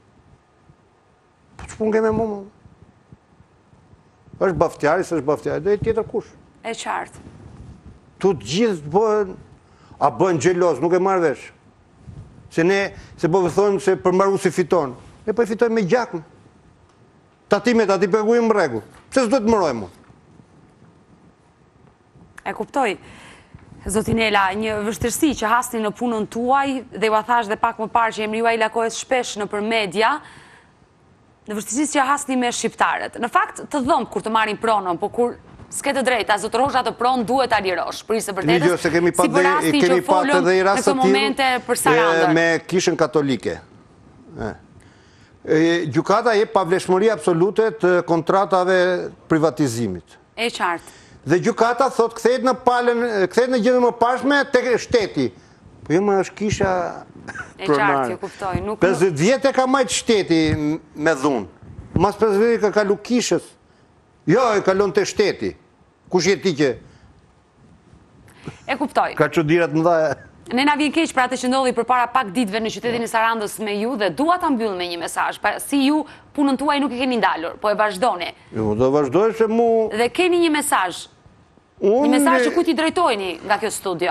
Po që pun keme mu mu? është baftjari, së është baftjari, dhe e tjetër kush. E qartë. Tu të gjithë bëhen, a bëhen gjelos, nuk e marrë vesh. Se ne, se po vëthonë se përmaru si fiton. E po i fitojnë me gjakën. Tatimet, ati përgujnë më regu. Pse së do të mëroj mu? E kuptoj. Zotinela, një vështërsi që hasni në punën tuaj, dhe ju a thash dhe pak më parë që emri juaj lakohet shpesh në për media, në vështërsi që hasni me shqiptarët. Në fakt, të dhëmë kur të marrin pronën, po kur s'ke të drejta, zotërosh atë pronë duhet a lirosh. Për isë vërtetës, si për rasti që folëm në këtë momente për Sarandën. Me kishën katolike. Gjykata je pavlefshmëri absolute të kontratave privatizimit. E qartë. Dhe gjykata thot kthehet në palën, kthehet në gjendje më pashme tek shteti. Po jo më është kisha e qartë, ju kuptoj. pesëdhjetë vjet e ka majt shteti me dhunë. Mas pesëdhjetë vjet ka kalu kishës. Jo, e kalon të shteti. Kush je ti që? E kuptoj. Ka çudirat mëdha. Ne na vjen keq për atë që ndodhi përpara pak ditëve në qytetin e Sarandës me ju dhe dua ta mbyll me një mesazh. Si ju punën tuaj nuk e keni ndalur, po e vazhdoni. Jo, do vazhdoj se mu... Dhe keni një mesazh. Një mesazh që kujt i drejtojni nga kjo studio.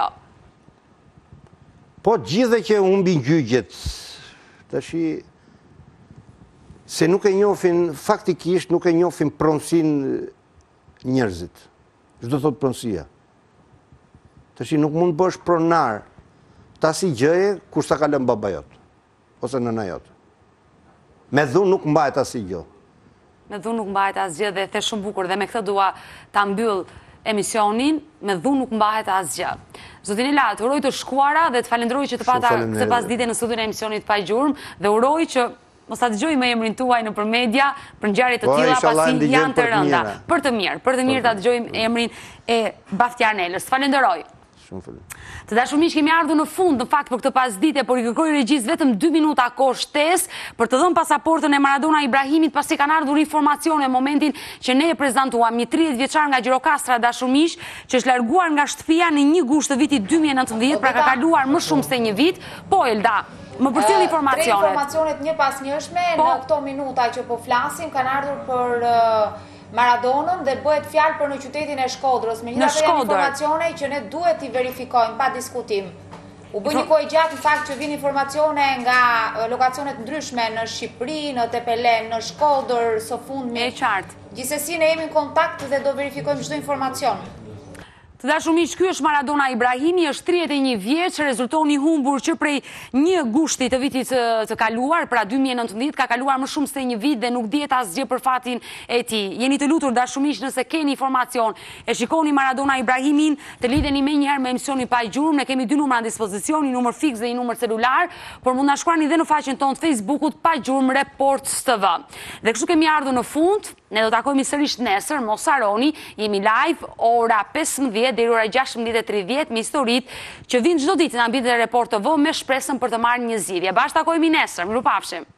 Po gjithë që humbin gjyqjet, tashi se nuk e njohin, faktikisht nuk e njohin pronësinë njerëzit. Çdo thot pronësia. Tashi nuk mund bësh pronar ta si gjëje kur sa ka lënë baba jot ose nëna jot. Me dhunë nuk mbahet asnjë gjë. Me dhunë nuk mbahet asgjë dhe the shumë bukur dhe me këtë dua ta mbyll emisionin, me dhunë nuk mbahet asgjë. Zotin Ela, të uroj të shkuara dhe të falenderoj që të pata këtë pasdite në studion e emisionit Pa Gjurmë dhe uroj që mos ta dëgjoj me emrin tuaj nëpër media për ngjarje të tilla pasi janë të rënda. Për të mirë, për të mirë ta dëgjojmë emrin e Baftiar Nelës. Falenderoj. Shumë falenderoj. Të dashur miq, kemi ardhur në fund në fakt për këtë pasdite, por i kërkoj regjis vetëm dy minuta kohë shtesë për të dhënë pasaportën e Maradona Ibrahimit pasi kanë ardhur informacione në momentin që ne e prezantuam një tridhjetë vjeçar nga Gjirokastra, dashur miq, që është larguar nga shtëpia në një gusht të vitit dy mijë e nëntëdhjetë, pra ka kaluar më shumë se një vit. Po Elda, më përcjell informacionet. Tre informacionet një pas njëshme në këto minuta që po flasim kanë ardhur për Maradonën dhe bëhet fjalë për në qytetin e Shkodrës. Me një janë informacione që ne duhet i verifikojmë pa diskutim. U bë një kohë gjatë në fakt që vinë informacione nga lokacionet ndryshme në Shqipëri, në Tepelen, në Shkodër, së fundmi. E qartë. Gjithsesi ne jemi në kontakt dhe do verifikojmë çdo informacion. Të dashur miq, ky është Maradona Ibrahimi, është tridhjetë e një vjeç, rezulton i humbur që prej një gushti të vitit të kaluar, pra dy mijë e nëntëdhjetë, ka kaluar më shumë se një vit dhe nuk dihet asgjë për fatin e tij. Jeni të lutur dashur miq, nëse keni informacion, e shikoni Maradona Ibrahimin, të lidheni menjëherë me emisionin Pa Gjurmë, ne kemi dy numra në dispozicion, një numër fiks dhe një numër celular, por mund na shkruani edhe në faqen tonë të Facebookut Pa Gjurmë Reports T V. Dhe kështu kemi ardhur në fund. Ne do takohemi sërish nesër, mos harroni, jemi live ora pesëmbëdhjetë deri ora gjashtëmbëdhjetë e tridhjetë me historitë që vijnë çdo ditë në ambientin e Report T V me shpresën për të marrë një zgjidhje. Bashkë takohemi nesër. Mirupafshim.